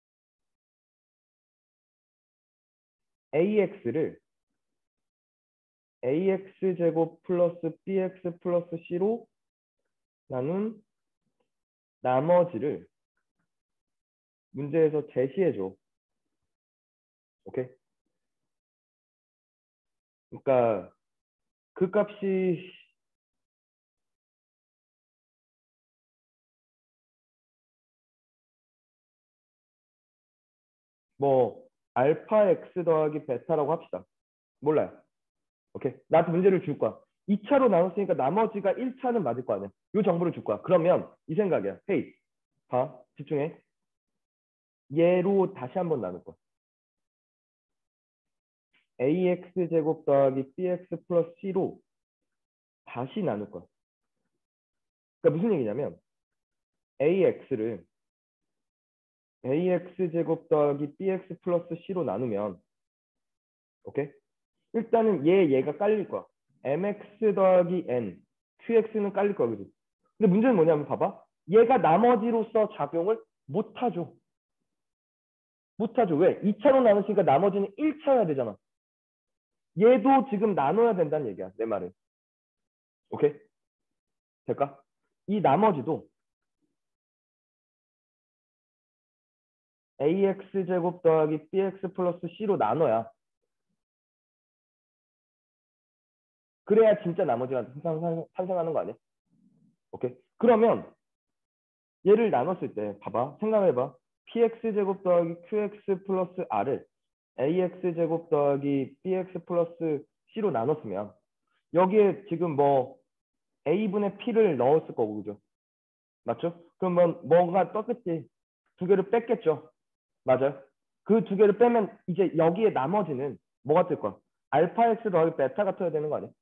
[SPEAKER 1] ax를 ax제곱 플러스 bx 플러스 c로 나눈 나머지를 문제에서 제시해줘. 오케이? 그러니까 그 값이 뭐 알파 x 더하기 베타라고 합시다. 몰라요. 오케이? 나한테 문제를 줄 거야. 이 차로 나눴으니까 나머지가 일 차는 맞을 거 아니야. 이 정보를 줄 거야. 그러면 이 생각이야. 헤이, 봐, 집중해. 얘로 다시 한번 나눌 거야. ax 제곱 더하기 bx 플러스 c로 다시 나눌 거야. 그러니까 무슨 얘기냐면 ax를 ax 제곱 더하기 bx 플러스 c로 나누면 오케이? 일단은 얘 얘가 깔릴 거야. mx 더하기 n qx는 깔릴 거야. 그지? 근데 문제는 뭐냐면 봐봐. 얘가 나머지로서 작용을 못하죠. 못하죠. 왜? 이 차로 나눴으니까 나머지는 일 차여야 되잖아. 얘도 지금 나눠야 된다는 얘기야. 내 말은. 오케이? 될까? 이 나머지도 ax 제곱 더하기 bx 플러스 c로 나눠야 그래야 진짜 나머지가 탄생하는 거 아니야? 오케이? 그러면 얘를 나눴을 때 봐봐. 생각해봐. px 제곱 더하기 qx 플러스 r을 ax 제곱 더하기 bx 플러스 c로 나눴으면 여기에 지금 뭐 a분의 p를 넣었을 거고 그죠? 맞죠? 그러면 뭐가 떴겠지? 두 개를 뺐겠죠? 맞아요? 그 두 개를 빼면 이제 여기에 나머지는 뭐가 뜰 거야? 알파 x 더하기 베타가 떠야 되는 거 아니야?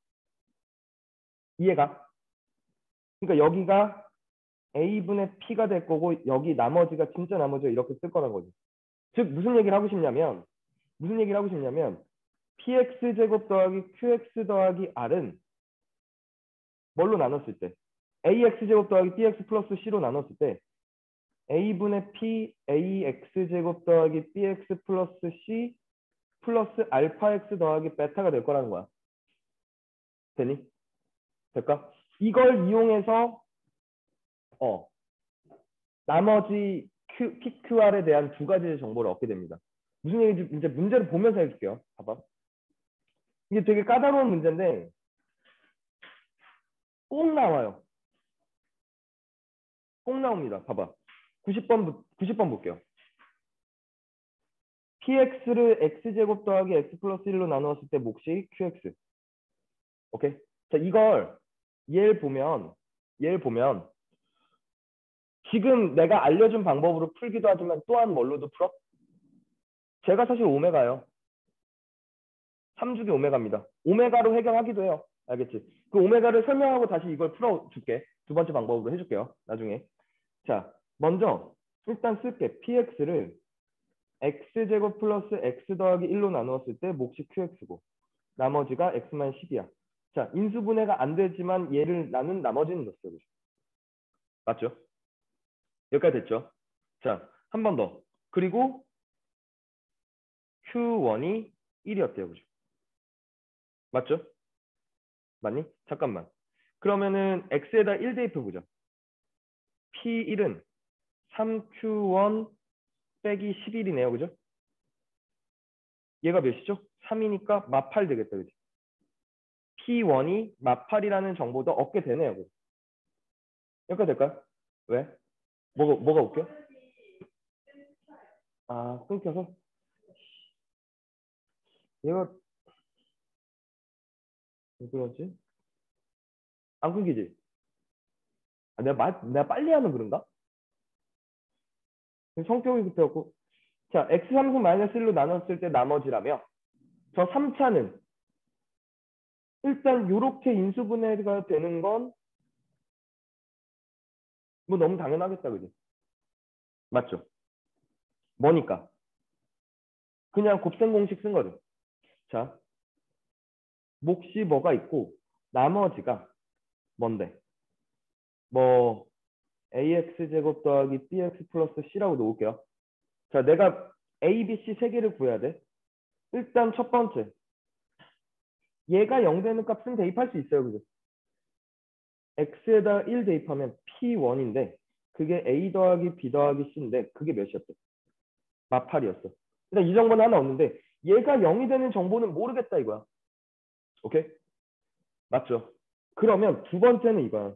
[SPEAKER 1] 이해가? 그러니까 여기가 a분의 p가 될 거고 여기 나머지가 진짜 나머지가 이렇게 쓸 거란 거지. 즉 무슨 얘기를 하고 싶냐면 무슨 얘기를 하고 싶냐면 px 제곱 더하기 qx 더하기 r은 뭘로 나눴을 때 ax 제곱 더하기 bx 플러스 c로 나눴을 때 a분의 p ax 제곱 더하기 bx 플러스 c 플러스 알파 x 더하기 베타가 될 거라는 거야. 되니? 될까? 이걸 이용해서 어 나머지 Q, 피큐알에 대한 두 가지의 정보를 얻게 됩니다. 무슨 얘기인지 이제 문제를 보면서 해줄게요. 봐봐. 이게 되게 까다로운 문제인데 꼭 나와요. 꼭 나옵니다. 봐봐. 구십 번, 구십 번 볼게요. px를 x제곱 더하기 x 플러스 일로 나누었을 때 몫이 qx. 오케이? 자, 이걸 얘를 보면 얘를 보면 지금 내가 알려준 방법으로 풀기도 하지만 또한 뭘로도 풀어? 제가 사실 오메가요. 삼 주기 오메가입니다. 오메가로 해결하기도 해요. 알겠지? 그 오메가를 설명하고 다시 이걸 풀어줄게. 두 번째 방법으로 해줄게요. 나중에. 자, 먼저 일단 쓸게. px를 x제곱 플러스 x 더하기 일로 나누었을 때 몫이 qx고 나머지가 x만 십이야. 자, 인수분해가 안 되지만 얘를 나눈 나머지는 넣었어요. 맞죠? 여기까지 됐죠? 자, 한 번 더. 그리고 큐원이 일이었대요. 그죠? 맞죠? 맞니? 잠깐만. 그러면은 x에다 일 대입해 보자. 피 일은 삼 큐 일 빼기 십일이네요. 그죠? 얘가 몇이죠? 삼이니까 마팔 되겠다. 그죠? 피 일이 마팔이라는 정보도 얻게 되네요. 그죠? 여기까지 될까요? 왜? 뭐가, 뭐가 웃겨? 아, 끊겨서? 얘가 왜 그러지? 안 끊기지? 아, 내가, 말, 내가 빨리 하면 그런가? 성격이 급해갖고. 자, x 삼승 마이너스 일로 나눴을 때 나머지라며. 저 삼 차는 일단 이렇게 인수분해가 되는 건 뭐 너무 당연하겠다. 그지? 맞죠? 뭐니까? 그냥 곱셈 공식 쓴 거죠. 자, 몫이 뭐가 있고 나머지가 뭔데? 뭐 ax 제곱 더하기 bx 플러스 c라고 놓을게요. 자, 내가 a, b, c 세 개를 구해야 돼. 일단 첫 번째. 얘가 영 되는 값은 대입할 수 있어요. 그죠? x에다 일 대입하면 피 일인데 그게 a 더하기 b 더하기 c인데 그게 몇이었어? 마팔이었어. 일단 이 정보는 하나 없는데 얘가 영이 되는 정보는 모르겠다 이거야. 오케이? 맞죠? 그러면 두 번째는 이거야.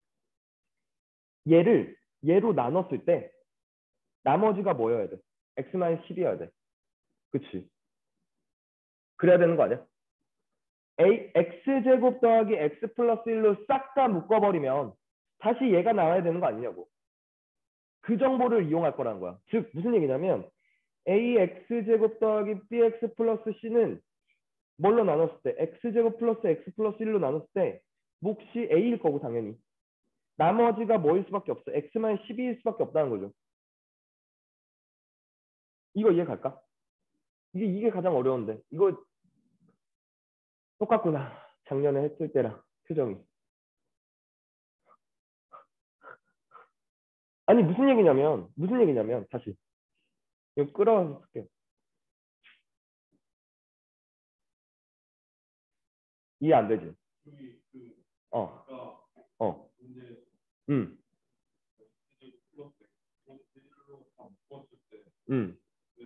[SPEAKER 1] 얘를 얘로 나눴을 때 나머지가 뭐여야 돼? x 십이어야 돼. 그치? 그래야 되는 거 아니야? a x제곱 더하기 x 플러스 일로 싹 다 묶어버리면 다시 얘가 나와야 되는 거 아니냐고. 그 정보를 이용할 거라는 거야. 즉 무슨 얘기냐면 ax제곱 더하기 bx 플러스 c는 뭘로 나눴을 때 x제곱 플러스 x 플러스 일로 나눴을 때 몫이 a일 거고 당연히 나머지가 뭐일 수밖에 없어. x 십이일 수밖에 없다는 거죠. 이거 이해 갈까? 이게 이게 가장 어려운데 이거 똑같구나. 작년에 했을 때랑 표정이. 아니 무슨 얘기냐면 무슨 얘기냐면 다시 이거 끌어서 쓸게요. 이해 안 되지? 어. 어. 음. 음.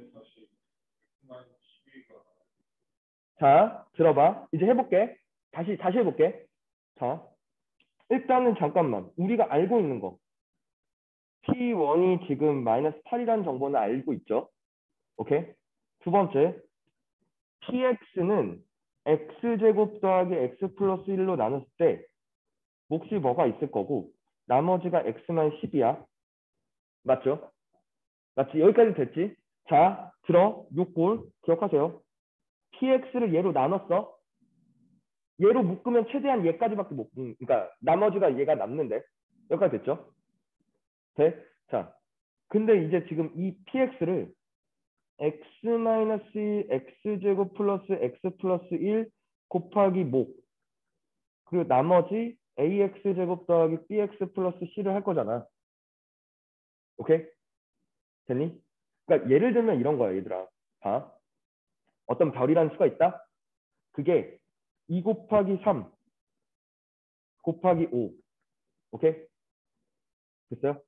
[SPEAKER 1] 자, 들어봐. 이제 해볼게. 다시 다시 해볼게. 자, 일단은 잠깐만. 우리가 알고 있는 거. 피 일이 지금 마이너스 팔이라는 정보는 알고 있죠. 오케이? 두 번째, px는 x제곱 더하기 x 플러스 일로 나눴을 때 몫이 뭐가 있을 거고 나머지가 x 십이야. 맞죠? 맞지? 여기까지 됐지? 자, 들어. 요 꼴 기억하세요. px를 얘로 나눴어. 얘로 묶으면 최대한 얘까지밖에 못, 음, 그러니까 나머지가 얘가 남는데 여기까지 됐죠? 돼? 자, 근데 이제 지금 이 px를 x 마이너스 x제곱 플러스 x 플러스 일 곱하기 목 그리고 나머지 ax제곱 더하기 bx 플러스 c를 할 거잖아. 오케이? 됐니? 그러니까 예를 들면 이런 거야 얘들아. 봐. 어떤 별이라는 수가 있다? 그게 이 곱하기 삼 곱하기 오. 오케이? 됐어요?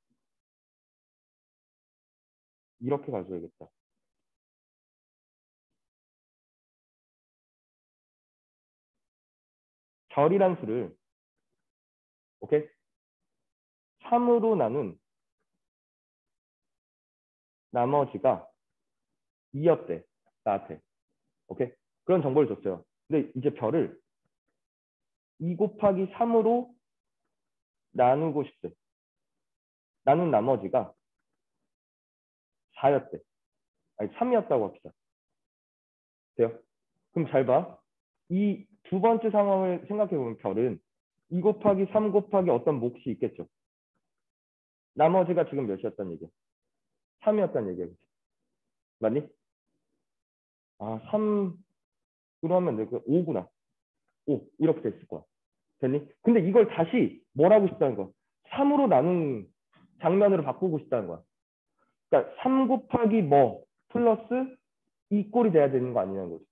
[SPEAKER 1] 이렇게 가져야겠다. 별이란 수를 오케이? 삼으로 나눈 나머지가 이였대. 나한테. 오케이? 그런 정보를 줬어요. 근데 이제 별을 이 곱하기 삼으로 나누고 싶대. 나눈 나머지가 사였대. 아니 삼이었다고 합시다. 돼요? 그럼 잘 봐. 이 두 번째 상황을 생각해 보면 별은 이 곱하기 삼 곱하기 어떤 몫이 있겠죠. 나머지가 지금 몇이었단 얘기야? 삼이었단 얘기야. 그치? 맞니? 아, 삼으로 하면 돼. 오구나. 오, 이렇게 됐을 거야. 됐니? 근데 이걸 다시 뭘 하고 싶다는 거야? 삼으로 나눈 장면으로 바꾸고 싶다는 거야. 그러니까 삼 곱하기 뭐 플러스 이 꼴이 돼야 되는 거 아니냐는 거죠.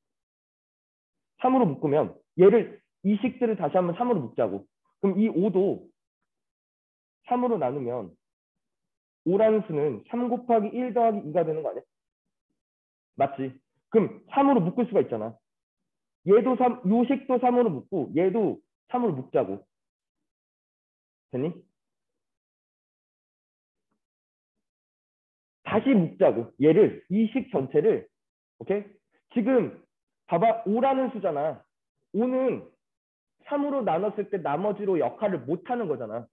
[SPEAKER 1] 삼으로 묶으면 얘를 이 식들을 다시 한번 삼으로 묶자고. 그럼 이 오도 삼으로 나누면 오라는 수는 삼 곱하기 일 더하기 이가 되는 거 아니야? 맞지? 그럼 삼으로 묶을 수가 있잖아. 얘도 삼, 요식도 삼으로 묶고 얘도 삼으로 묶자고. 됐니? 다시 묶자고. 얘를 이 식 전체를 오케이? 지금 봐봐. 오라는 수잖아. 오는 삼으로 나눴을 때 나머지로 역할을 못하는 거잖아.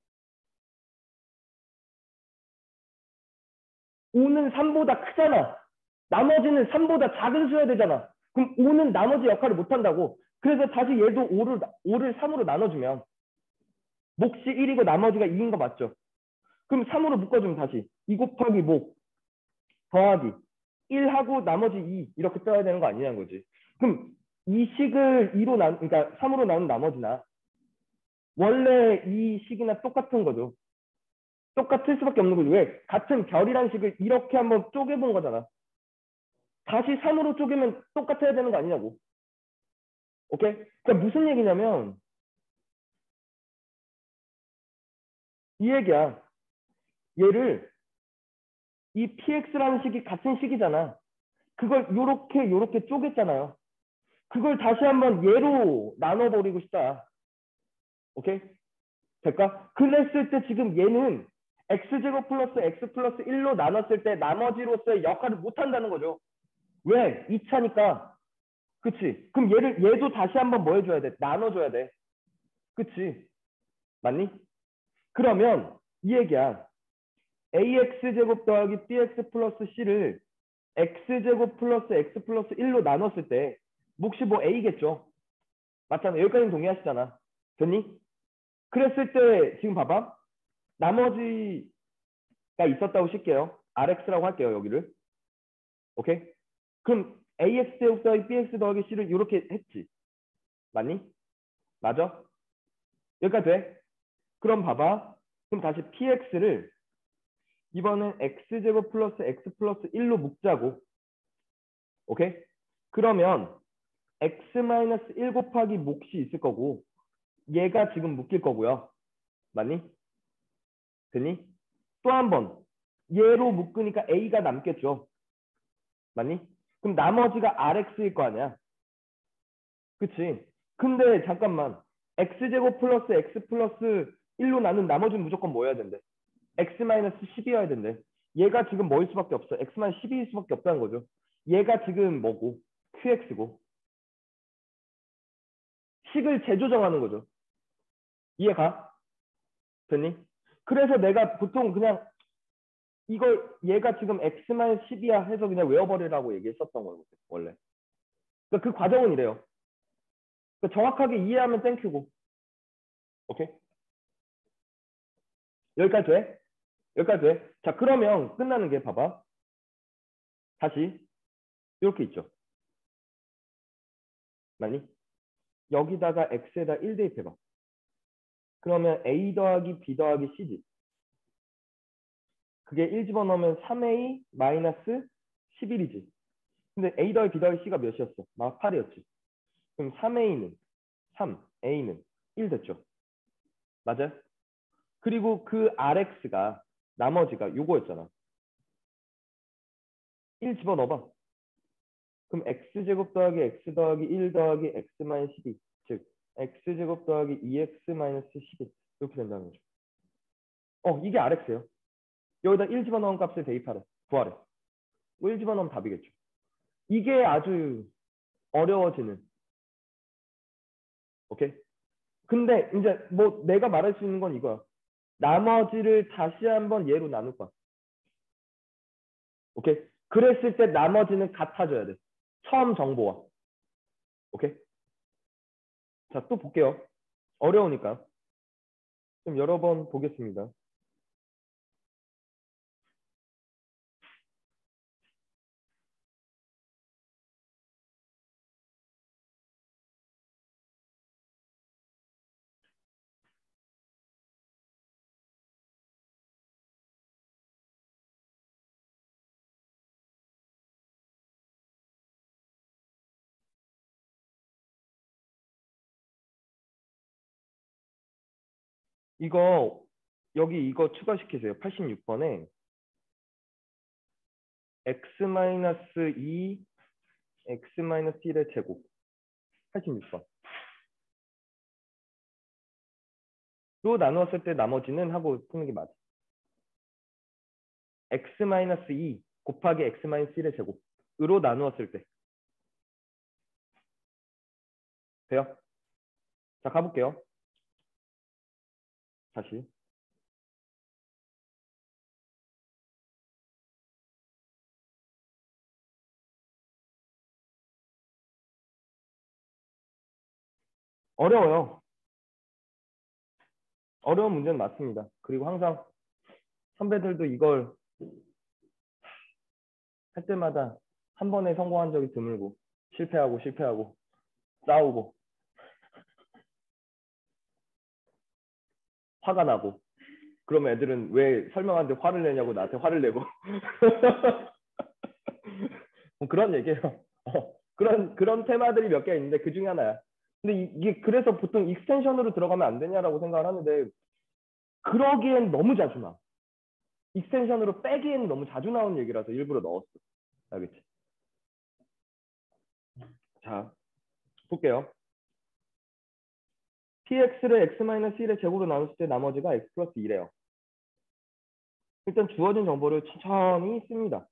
[SPEAKER 1] 오는 삼보다 크잖아. 나머지는 삼보다 작은 수여야 되잖아. 그럼 오는 나머지 역할을 못한다고. 그래서 다시 얘도 오를, 오를 삼으로 나눠주면 몫이 일이고 나머지가 이인 거 맞죠? 그럼 삼으로 묶어주면 다시 이 곱하기 목 더하기 일하고 나머지 이 이렇게 써야 되는 거 아니냐는 거지. 그럼 이 식을 이로 나, 그러니까 삼으로 나눈 나머지나 원래 이 식이나 똑같은 거죠. 똑같을 수밖에 없는 거죠. 왜? 같은 별이란 식을 이렇게 한번 쪼개본 거잖아. 다시 삼으로 쪼개면 똑같아야 되는 거 아니냐고. 오케이? 그러니까 무슨 얘기냐면 이 얘기야. 얘를 이 px라는 식이 같은 식이잖아. 그걸 요렇게 요렇게 쪼갰잖아요. 그걸 다시 한번 얘로 나눠버리고 싶다. 오케이? 될까? 그랬을 때 지금 얘는 x제곱 플러스 x 플러스 일로 나눴을 때 나머지로서의 역할을 못한다는 거죠. 왜? 이 차니까. 그치? 그럼 얘를 얘도 다시 한번 뭐 해줘야 돼? 나눠줘야 돼. 그치? 맞니? 그러면 이 얘기야. ax제곱 더하기 bx 플러스 c를 x제곱 플러스 x 플러스 일로 나눴을 때 몫이 뭐 a겠죠? 맞잖아. 여기까지는 동의하시잖아. 됐니? 그랬을 때 지금 봐봐. 나머지가 있었다고 칠게요. rx라고 할게요. 여기를. 오케이? 그럼 ax 제곱 더하기 bx 더하기 c를 이렇게 했지. 맞니? 맞아? 여기까지 돼? 그럼 봐봐. 그럼 다시 px를 이번엔 x제곱 플러스 x 플러스 일로 묶자고. 오케이? 그러면 x 마이너스 일 곱하기 몫이 있을 거고 얘가 지금 묶일 거고요. 맞니? 되니? 또 한 번. 얘로 묶으니까 a가 남겠죠. 맞니? 그럼 나머지가 rx일 거 아니야. 그치? 근데 잠깐만. x제곱 플러스 x 플러스 일로 나눈 나머지는 무조건 뭐여야 된대? x 마이너스 십이어야 된대. 얘가 지금 뭐일 수밖에 없어. x 마이너스 십이일 수밖에 없다는 거죠. 얘가 지금 뭐고? qx고. 식을 재조정하는 거죠. 이해가? 됐니? 그래서 내가 보통 그냥 이걸 얘가 지금 x만 십이야 해서 그냥 외워버리라고 얘기했었던 거거든 원래. 그러니까 그 과정은 이래요. 그러니까 정확하게 이해하면 땡큐고. 오케이? 여기까지 돼? 여기까지 돼? 자 그러면 끝나는 게 봐봐. 다시 이렇게 있죠. 맞니? 여기다가 x에다 일 대입해봐. 그러면 a 더하기 b 더하기 c지. 그게 일 집어넣으면 삼 에이 마이너스 십일이지. 근데 a 더하기 b 더하기 c가 몇이었어? 막 팔이었지. 그럼 삼 에이는 삼, a는 일 됐죠. 맞아요? 그리고 그 rx가 나머지가 요거였잖아. 일 집어넣어봐. 그럼 x제곱 더하기 x 더하기 일 더하기 x 마이너스 십이. 즉 x제곱 더하기 이 엑스 마이너스 십일. 이렇게 된다는 거죠. 어 이게 rx예요. 여기다 일 집어넣은 값을 대입하래. 구하래. 뭐 일 집어넣으면 답이겠죠. 이게 아주 어려워지는. 오케이? 근데 이제 뭐 내가 말할 수 있는 건 이거야. 나머지를 다시 한번 얘로 나눌 거야. 오케이? 그랬을 때 나머지는 같아져야 돼. 처음 정보와. 오케이? 자, 또 볼게요. 어려우니까. 좀 여러 번 보겠습니다. 이거 여기 이거 추가시키세요. 팔십육 번에 x-이 x-일의 제곱 팔십육 번. 로 나누었을 때 나머지는 하고 푸는 게 맞아. x-이 곱하기 x-일의 제곱으로 나누었을 때. 돼요? 자, 가볼게요. 다시. 어려워요. 어려운 문제는 맞습니다. 그리고 항상 선배들도 이걸 할 때마다 한 번에 성공한 적이 드물고 실패하고 실패하고 싸우고 화가 나고 그러면 애들은 왜 설명하는데 화를 내냐고 나한테 화를 내고 뭐 그런 얘기예요. 어, 그런 그런 테마들이 몇 개 있는데 그 중에 하나야. 근데 이, 이게 그래서 보통 익스텐션으로 들어가면 안 되냐라고 생각을 하는데 그러기엔 너무 자주 나. 익스텐션으로 빼기엔 너무 자주 나오는 얘기라서 일부러 넣었어. 알겠지? 자, 볼게요. px를 x-일의 제곱으로 나눴을 때 나머지가 x 플러스 이래요. 일단 주어진 정보를 천천히 씁니다.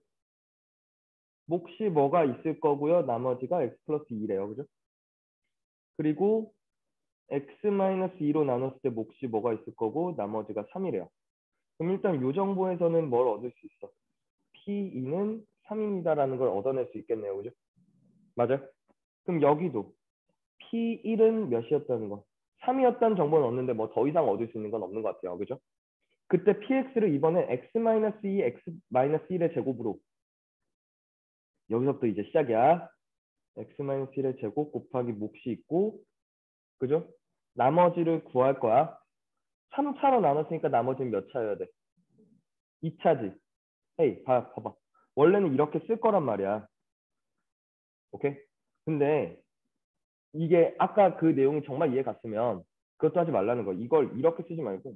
[SPEAKER 1] 몫이 뭐가 있을 거고요. 나머지가 x 플러스 이래요. 그죠? 그리고 x-이로 나눴을 때 몫이 뭐가 있을 거고 나머지가 삼이래요. 그럼 일단 이 정보에서는 뭘 얻을 수 있어? 피이는 삼입니다라는 걸 얻어낼 수 있겠네요. 그죠? 맞아요? 그럼 여기도 피일은 몇이었다는 거? 삼이었다는 정보는 얻는데 뭐 더 이상 얻을 수 있는 건 없는 것 같아요. 그죠? 그때 px를 이번에 x-이 x-일의 제곱으로 여기서부터 이제 시작이야. x-일의 제곱 곱하기 몫이 있고 그죠? 나머지를 구할 거야. 삼 차로 나눴으니까 나머지는 몇 차여야 돼? 이 차지. 헤이, 봐, 봐봐. 원래는 이렇게 쓸 거란 말이야. 오케이? 근데 이게 아까 그 내용이 정말 이해 갔으면 그것도 하지 말라는 거. 이걸 이렇게 쓰지 말고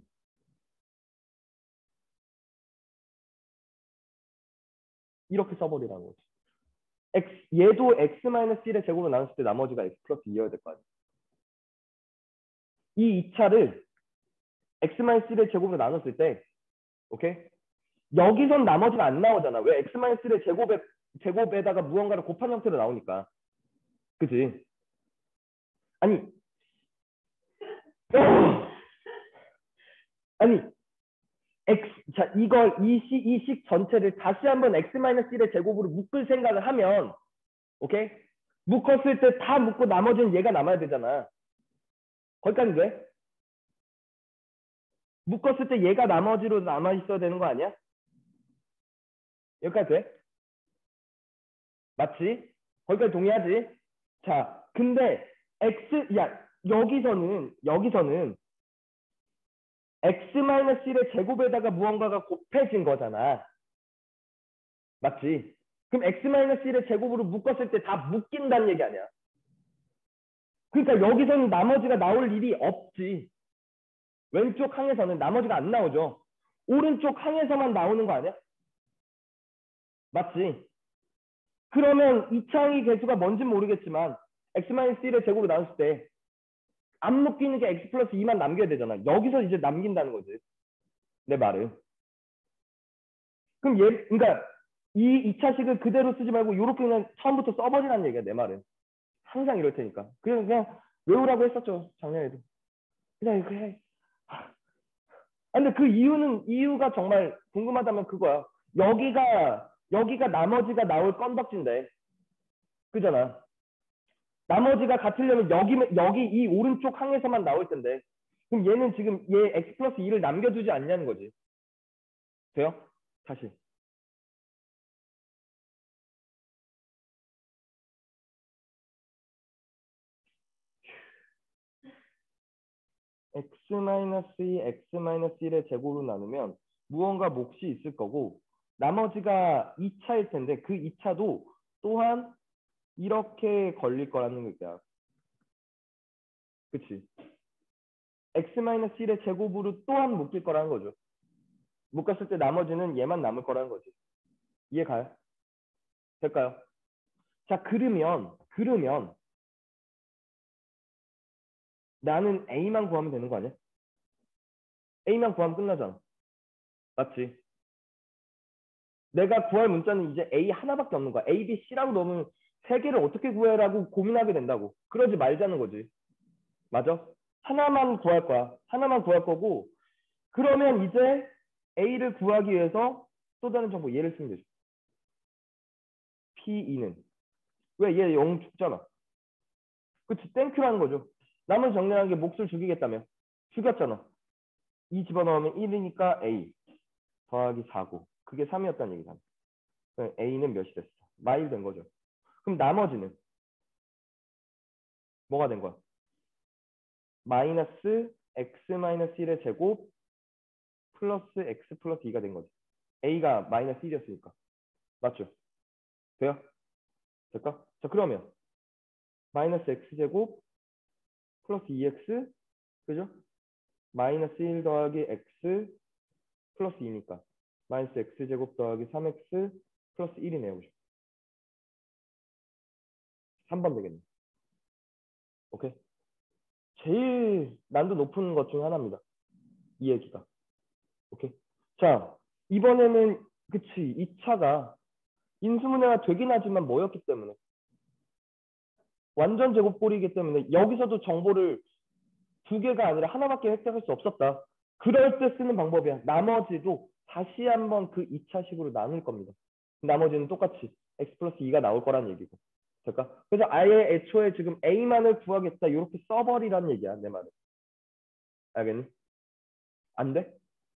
[SPEAKER 1] 이렇게 써버리라는 거지. X, 얘도 x-일의 제곱으로 나눴을 때 나머지가 x 플러스 이여야 될 거 아니야. 이 이 차를 x-일의 제곱으로 나눴을 때 오케이? 여기선 나머지가 안 나오잖아. 왜? x-일의 제곱에, 제곱에다가 무언가를 곱한 형태로 나오니까. 그지? 아니, 어! 아니, x, 자, 이걸, 이 식, 이 식 전체를 다시 한번 x-일의 제곱으로 묶을 생각을 하면, 오케이? 묶었을 때 다 묶고 나머지는 얘가 남아야 되잖아. 거기까지 돼? 묶었을 때 얘가 나머지로 남아있어야 되는 거 아니야? 여기까지 돼? 맞지? 거기까지 동의하지? 자, 근데 x, 야, 여기서는, 여기서는 x-일의 제곱에다가 무언가가 곱해진 거잖아. 맞지? 그럼 x-일의 제곱으로 묶었을 때 다 묶인다는 얘기 아니야. 그러니까 여기서는 나머지가 나올 일이 없지. 왼쪽 항에서는 나머지가 안 나오죠. 오른쪽 항에서만 나오는 거 아니야? 맞지? 그러면 이 창의 개수가 뭔진 모르겠지만 x-일의 제곱으로 나눴을 때 안 묶이는 게 x 플러스 이만 남겨야 되잖아. 여기서 이제 남긴다는 거지. 내 말은. 그럼 얘, 그러니까 이 이 차식을 그대로 쓰지 말고 이렇게 그냥 처음부터 써버리라는 얘기야. 내 말은. 항상 이럴 테니까. 그냥 그냥 외우라고 했었죠. 작년에도. 그냥 이렇게 해. 아, 근데 그 이유는 이유가 정말 궁금하다면 그거야. 여기가 여기가 나머지가 나올 건덕지인데. 그잖아. 나머지가 같으려면 여기 여기 이 오른쪽 항에서만 나올 텐데. 그럼 얘는 지금 얘 x 플러스 이를 남겨두지 않냐는 거지. 돼요? 다시. x-이 x-일의 제곱으로 나누면 무언가 몫이 있을 거고 나머지가 이 차일 텐데 그 이 차도 또한 이렇게 걸릴 거라는 거야. 그치? x-일의 제곱으로 또한 묶일 거라는 거죠. 묶었을 때 나머지는 얘만 남을 거라는 거지. 이해 가요? 될까요? 자, 그러면 그러면 나는 A만 구하면 되는 거 아니야? A만 구하면 끝나잖아. 맞지? 내가 구할 문자는 이제 A 하나밖에 없는 거야. A, B, C라고 넣으면 세 개를 어떻게 구해라고 고민하게 된다고. 그러지 말자는 거지. 맞아? 하나만 구할 거야. 하나만 구할 거고 그러면 이제 A를 구하기 위해서 또 다른 정보 얘를 쓰면 되죠. P는 왜 얘 영 죽잖아. 그치? 땡큐라는 거죠. 남을 정리하는 게 몫을 죽이겠다며. 죽였잖아. 이 집어넣으면 일이니까 A 더하기 사고 그게 삼이었다는 얘기잖아. A는 몇이 됐어? 마일 된 거죠. 그럼 나머지는 뭐가 된 거야? 마이너스 x 마이너스 일의 제곱 플러스 x 플러스 이가 된 거지. A가 마이너스 일이었으니까. 맞죠? 돼요? 될까? 자, 그러면 마이너스 x제곱 플러스 이 엑스 그죠? 마이너스 일 더하기 x 플러스 이니까 마이너스 x제곱 더하기 삼 엑스 플러스 일이네요. 그죠? 삼 번 되겠네. 오케이? 제일 난도 높은 것 중 하나입니다. 이 얘기가. 오케이? 자, 이번에는 그치 이 차가 인수분해가 되긴 하지만 뭐였기 때문에 완전 제곱꼴이기 때문에 여기서도 정보를 두 개가 아니라 하나밖에 획득할 수 없었다. 그럴 때 쓰는 방법이야. 나머지도 다시 한번 그 이 차식으로 나눌 겁니다. 나머지는 똑같이 x 플러스 이가 나올 거란 얘기고. 될까? 그래서 아예 애초에 지금 A만을 구하겠다 이렇게 써버리라는 얘기야. 내 말은. 알겠니? 안 돼?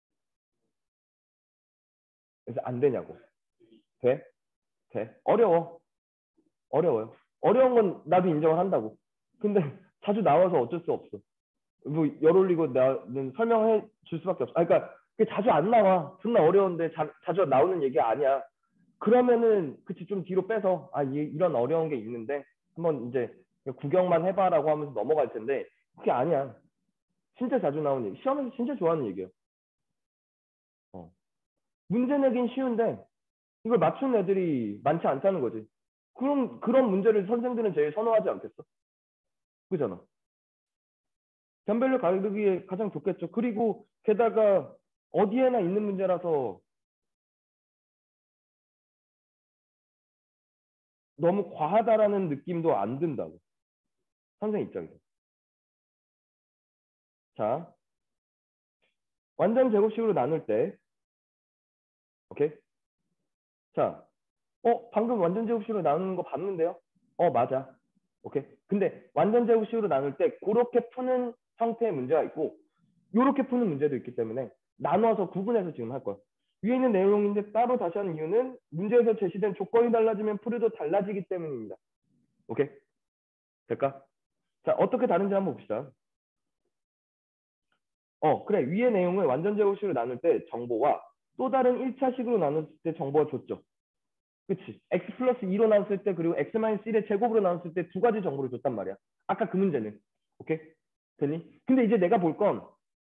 [SPEAKER 1] 그래서 안 되냐고. 돼? 돼? 어려워. 어려워요. 어려운 건 나도 인정을 한다고. 근데 자주 나와서 어쩔 수 없어. 뭐 열 올리고 나는 설명해 줄 수밖에 없어. 아, 그러니까 그게 자주 안 나와. 존나 어려운데 자, 자주 나오는 얘기가 아니야. 그러면은 그치 좀 뒤로 빼서 아 이, 이런 어려운 게 있는데 한번 이제 구경만 해봐라고 하면서 넘어갈 텐데 그게 아니야. 진짜 자주 나오는 얘기. 시험에서 진짜 좋아하는 얘기야. 어. 문제 내긴 쉬운데 이걸 맞춘 애들이 많지 않다는 거지. 그럼 그런 문제를 선생들은 제일 선호하지 않겠어? 그잖아. 변별력 가르기에 가장 좋겠죠. 그리고 게다가 어디에나 있는 문제라서 너무 과하다라는 느낌도 안 든다고. 선생 입장에서. 자, 완전 제곱식으로 나눌 때, 오케이? 자, 어, 방금 완전 제곱식으로 나누는 거 봤는데요? 어, 맞아. 오케이? 근데 완전 제곱식으로 나눌 때 그렇게 푸는 형태의 문제가 있고 이렇게 푸는 문제도 있기 때문에 나눠서 구분해서 지금 할 거야. 위에 있는 내용인데 따로 다시 하는 이유는 문제에서 제시된 조건이 달라지면 풀이도 달라지기 때문입니다. 오케이? 될까? 자, 어떻게 다른지 한번 봅시다. 어, 그래. 위의 내용을 완전 제곱식으로 나눌 때 정보와 또 다른 일 차식으로 나눌 때 정보가 줬죠. 그치? x 플러스 이로 나눴을 때 그리고 x 마이너스 일의 제곱으로 나눴을 때 두 가지 정보를 줬단 말이야. 아까 그 문제는. 오케이? 됐니? 근데 이제 내가 볼 건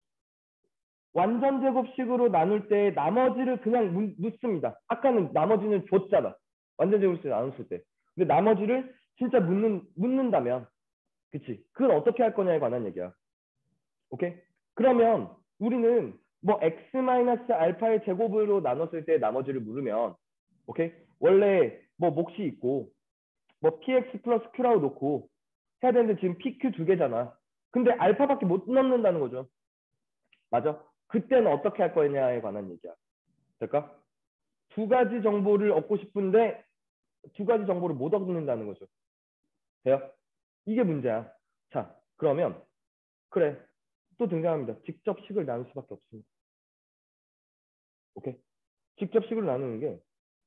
[SPEAKER 1] 완전 제곱식으로 나눌 때 나머지를 그냥 문, 묻습니다. 아까는 나머지는 줬잖아. 완전 제곱식으로 나눴을 때. 근데 나머지를 진짜 묻는, 묻는다면 그치? 그걸 어떻게 할 거냐에 관한 얘기야. 오케이? 그러면 우리는 뭐 x 마이너스 알파의 제곱으로 나눴을 때 나머지를 물으면 오케이? 원래 뭐 몫이 있고 뭐 px 플러스 q라고 놓고 해야 되는데 지금 pq 두 개잖아. 근데 알파밖에 못 넣는다는 거죠. 맞아? 그때는 어떻게 할 거냐에 관한 얘기야. 될까? 두 가지 정보를 얻고 싶은데 두 가지 정보를 못 얻는다는 거죠. 돼요? 이게 문제야. 자, 그러면 그래. 또 등장합니다. 직접 식을 나눌 수밖에 없습니다. 오케이? 직접 식을 나누는 게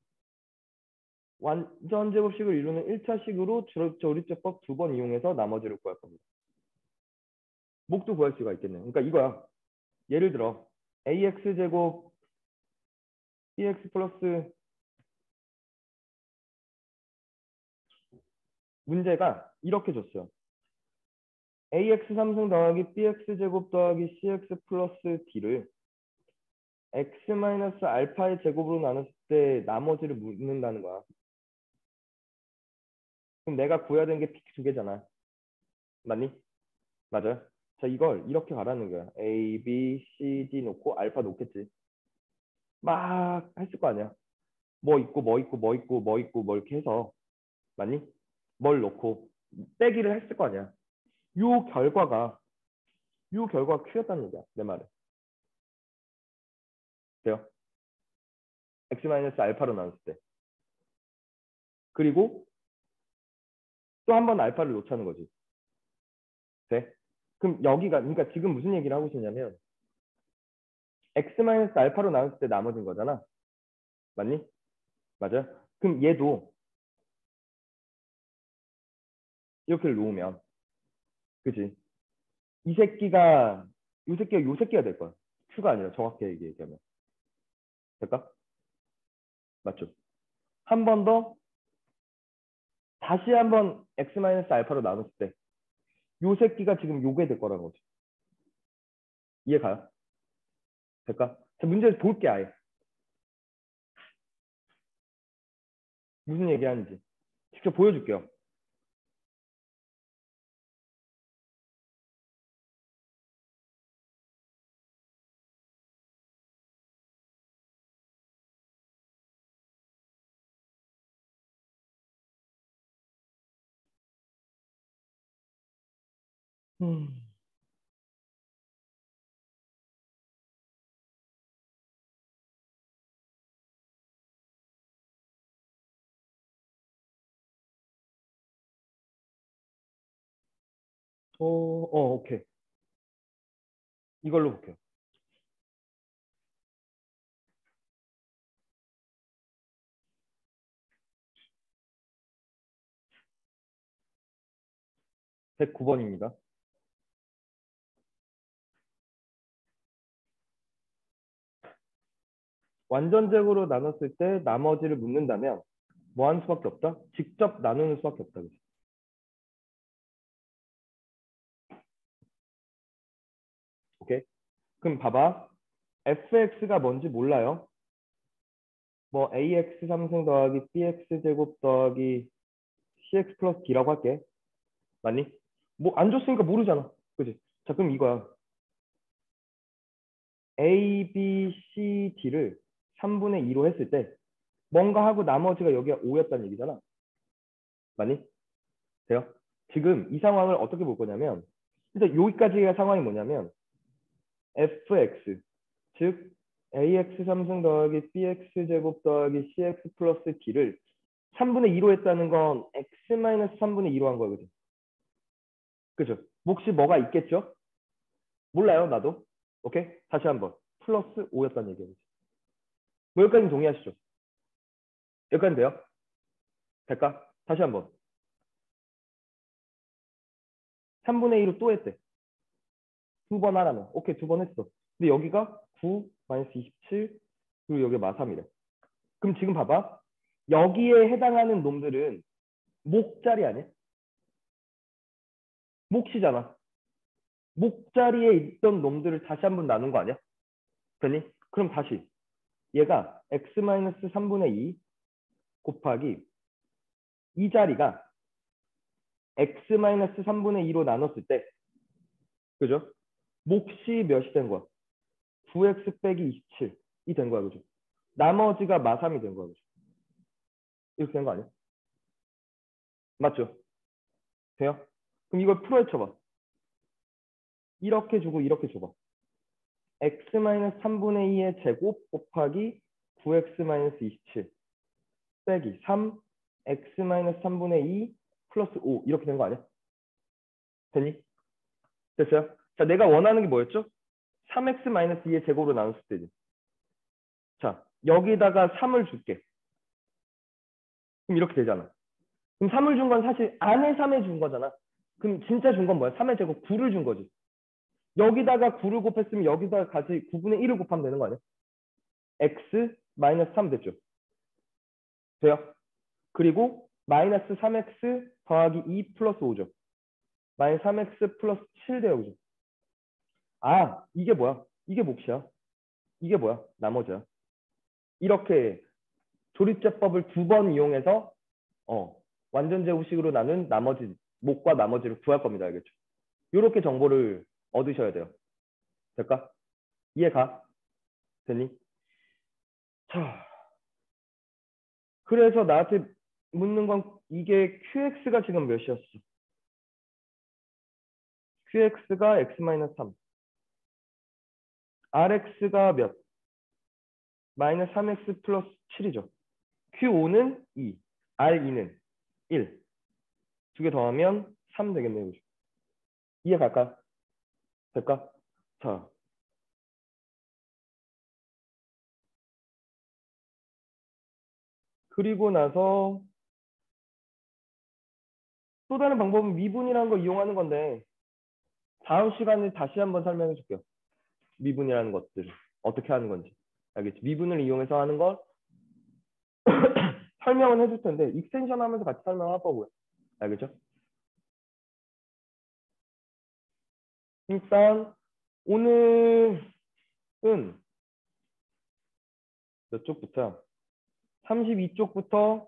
[SPEAKER 1] 완전 제곱식을 이루는 일 차식으로 조립제법 두 번 이용해서 나머지를 구할 겁니다. 목도 구할 수가 있겠네요. 그러니까 이거야. 예를 들어 ax제곱 bx 플러스 문제가 이렇게 줬어요. ax 삼승 더하기 bx 제곱 더하기 cx 플러스 d를 x 마이너스 알파의 제곱으로 나눴을 때 나머지를 묻는다는 거야. 그럼 내가 구해야 되는 게 픽 두 개잖아. 맞니? 맞아요. 자, 이걸 이렇게 가라는 거야. A, B, C, D 놓고 알파 놓겠지. 막 했을 거 아니야. 뭐 있고 뭐 있고 뭐 있고 뭐 있고 뭐 이렇게 해서 맞니? 뭘 놓고 빼기를 했을 거 아니야. 요 결과가 요 결과가 Q였다는 얘기야. 내 말은. 돼요? X 마이너스 알파로 나눴을 때. 그리고 또 한 번 알파를 놓자는 거지. 돼? 그럼 여기가 그러니까 지금 무슨 얘기를 하고 있냐면 X 마이너스 알파로 나눴을 때 나머진 거잖아. 맞니? 맞아요? 그럼 얘도 이렇게 놓으면 그지? 이 새끼가 요 새끼가 요 새끼가 될 거야. Q가 아니라 정확히 얘기하면. 될까? 맞죠? 한 번 더 다시 한번 X 마이너스 알파로 나눴을 때 요 새끼가 지금 요게 될 거라는 거지. 이해 가요? 될까? 자, 문제 볼게 아예. 무슨 얘기하는지. 직접 보여줄게요. 음. 어, 어, 오케이. 이걸로 볼게요. 백구 번입니다. 완전제곱으로 나눴을 때 나머지를 묻는다면 뭐 하는 수밖에 없다? 직접 나누는 수밖에 없다. 그치? 오케이? 그럼 봐봐. 에프엑스가 뭔지 몰라요. 뭐 에이엑스 삼승 더하기 bx 제곱 더하기 cx 플러스 d라고 할게. 맞니? 뭐 안 줬으니까 모르잖아. 그지? 자, 그럼 이거야. A, B, C, D를 삼분의 이로 했을 때 뭔가 하고 나머지가 여기가 오였다는 얘기잖아. 맞니? 돼요? 지금 이 상황을 어떻게 볼 거냐면 일단 여기까지가 상황이 뭐냐면 에프엑스 즉 에이엑스 삼승 더하기 bx 제곱 더하기 cx 플러스 d를 삼분의 이로 했다는 건 x 마이너스 삼분의 이로 한 거야. 그죠? 그죠? 몫이 뭐가 있겠죠? 몰라요, 나도. 오케이? 다시 한번. 플러스 오였다는 얘기예요. 뭐 여기까지는 동의하시죠? 여기까지 돼요? 될까? 다시 한번. 삼분의 이로 또 했대. 두 번 하라면. 오케이, 두 번 했어. 근데 여기가 구 마이너스 이십칠 그리고 여기 마삼이래. 그럼 지금 봐봐. 여기에 해당하는 놈들은 목자리 아니야? 몫이잖아. 목자리에 있던 놈들을 다시 한번 나눈 거 아니야? 그니? 그럼 다시 얘가 x 마이너스 삼분의 이 곱하기 이 자리가 x 마이너스 삼분의 이로 나눴을 때 그죠? 몫이 몇이 된 거야? 구 엑스 빼기 이십칠이 된 거야. 그죠? 나머지가 마삼이 된 거야. 그죠? 이렇게 된 거 아니야? 맞죠? 돼요? 그럼 이걸 풀어헤쳐봐. 이렇게 주고 이렇게 줘봐. x 마이너스 삼분의 이의 제곱 곱하기 구 엑스 마이너스 이십칠 빼기 삼 x 마이너스 삼분의 이 플러스 오 이렇게 된 거 아니야? 됐니? 됐어요? 자, 내가 원하는 게 뭐였죠? 삼 엑스 마이너스 이의 제곱으로 나눴을 때지. 자, 여기다가 삼을 줄게. 그럼 이렇게 되잖아. 그럼 삼을 준 건 사실 안에 삼에 준 거잖아. 그럼 진짜 준 건 뭐야? 삼의 제곱 구를 준 거지. 여기다가 구를 곱했으면 여기다가 같이 구분의 일을 곱하면 되는 거 아니야? x 마이너스 삼 됐죠? 돼요? 그리고 마이너스 삼 엑스 더하기 이 플러스 오죠. 마이너스 삼 엑스 플러스 칠 돼요. 그죠? 아, 이게 뭐야? 이게 몫이야. 이게 뭐야? 나머지야. 이렇게 조립제법을 두 번 이용해서 어, 완전 제곱식으로 나눈 나머지 몫과 나머지를 구할 겁니다. 알겠죠? 이렇게 정보를 얻으셔야 돼요. 될까? 이해가? 되니? 자, 그래서 나한테 묻는 건 이게 큐엑스가 지금 몇이었어? 큐엑스가 x-삼. 알엑스가 몇? 마이너스 삼 엑스 플러스 칠이죠. 큐오는 이, 알이는 일. 두 개 더하면 삼 되겠네요. 그죠? 이해 갈까? 될까? 자, 그리고 나서 또 다른 방법은 미분이라는 걸 이용하는 건데 다음 시간에 다시 한번 설명해 줄게요. 미분이라는 것들 어떻게 하는 건지. 알겠지? 미분을 이용해서 하는 걸 설명은 해줄 텐데 익스텐션 하면서 같이 설명할 거고요. 알겠죠? 일단 오늘은 몇 쪽부터? 삼십이 쪽부터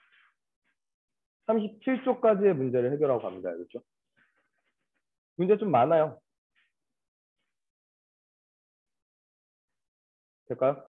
[SPEAKER 1] 삼십칠 쪽까지의 문제를 해결하고 갑니다. 알겠죠? 문제 좀 많아요. 될까요?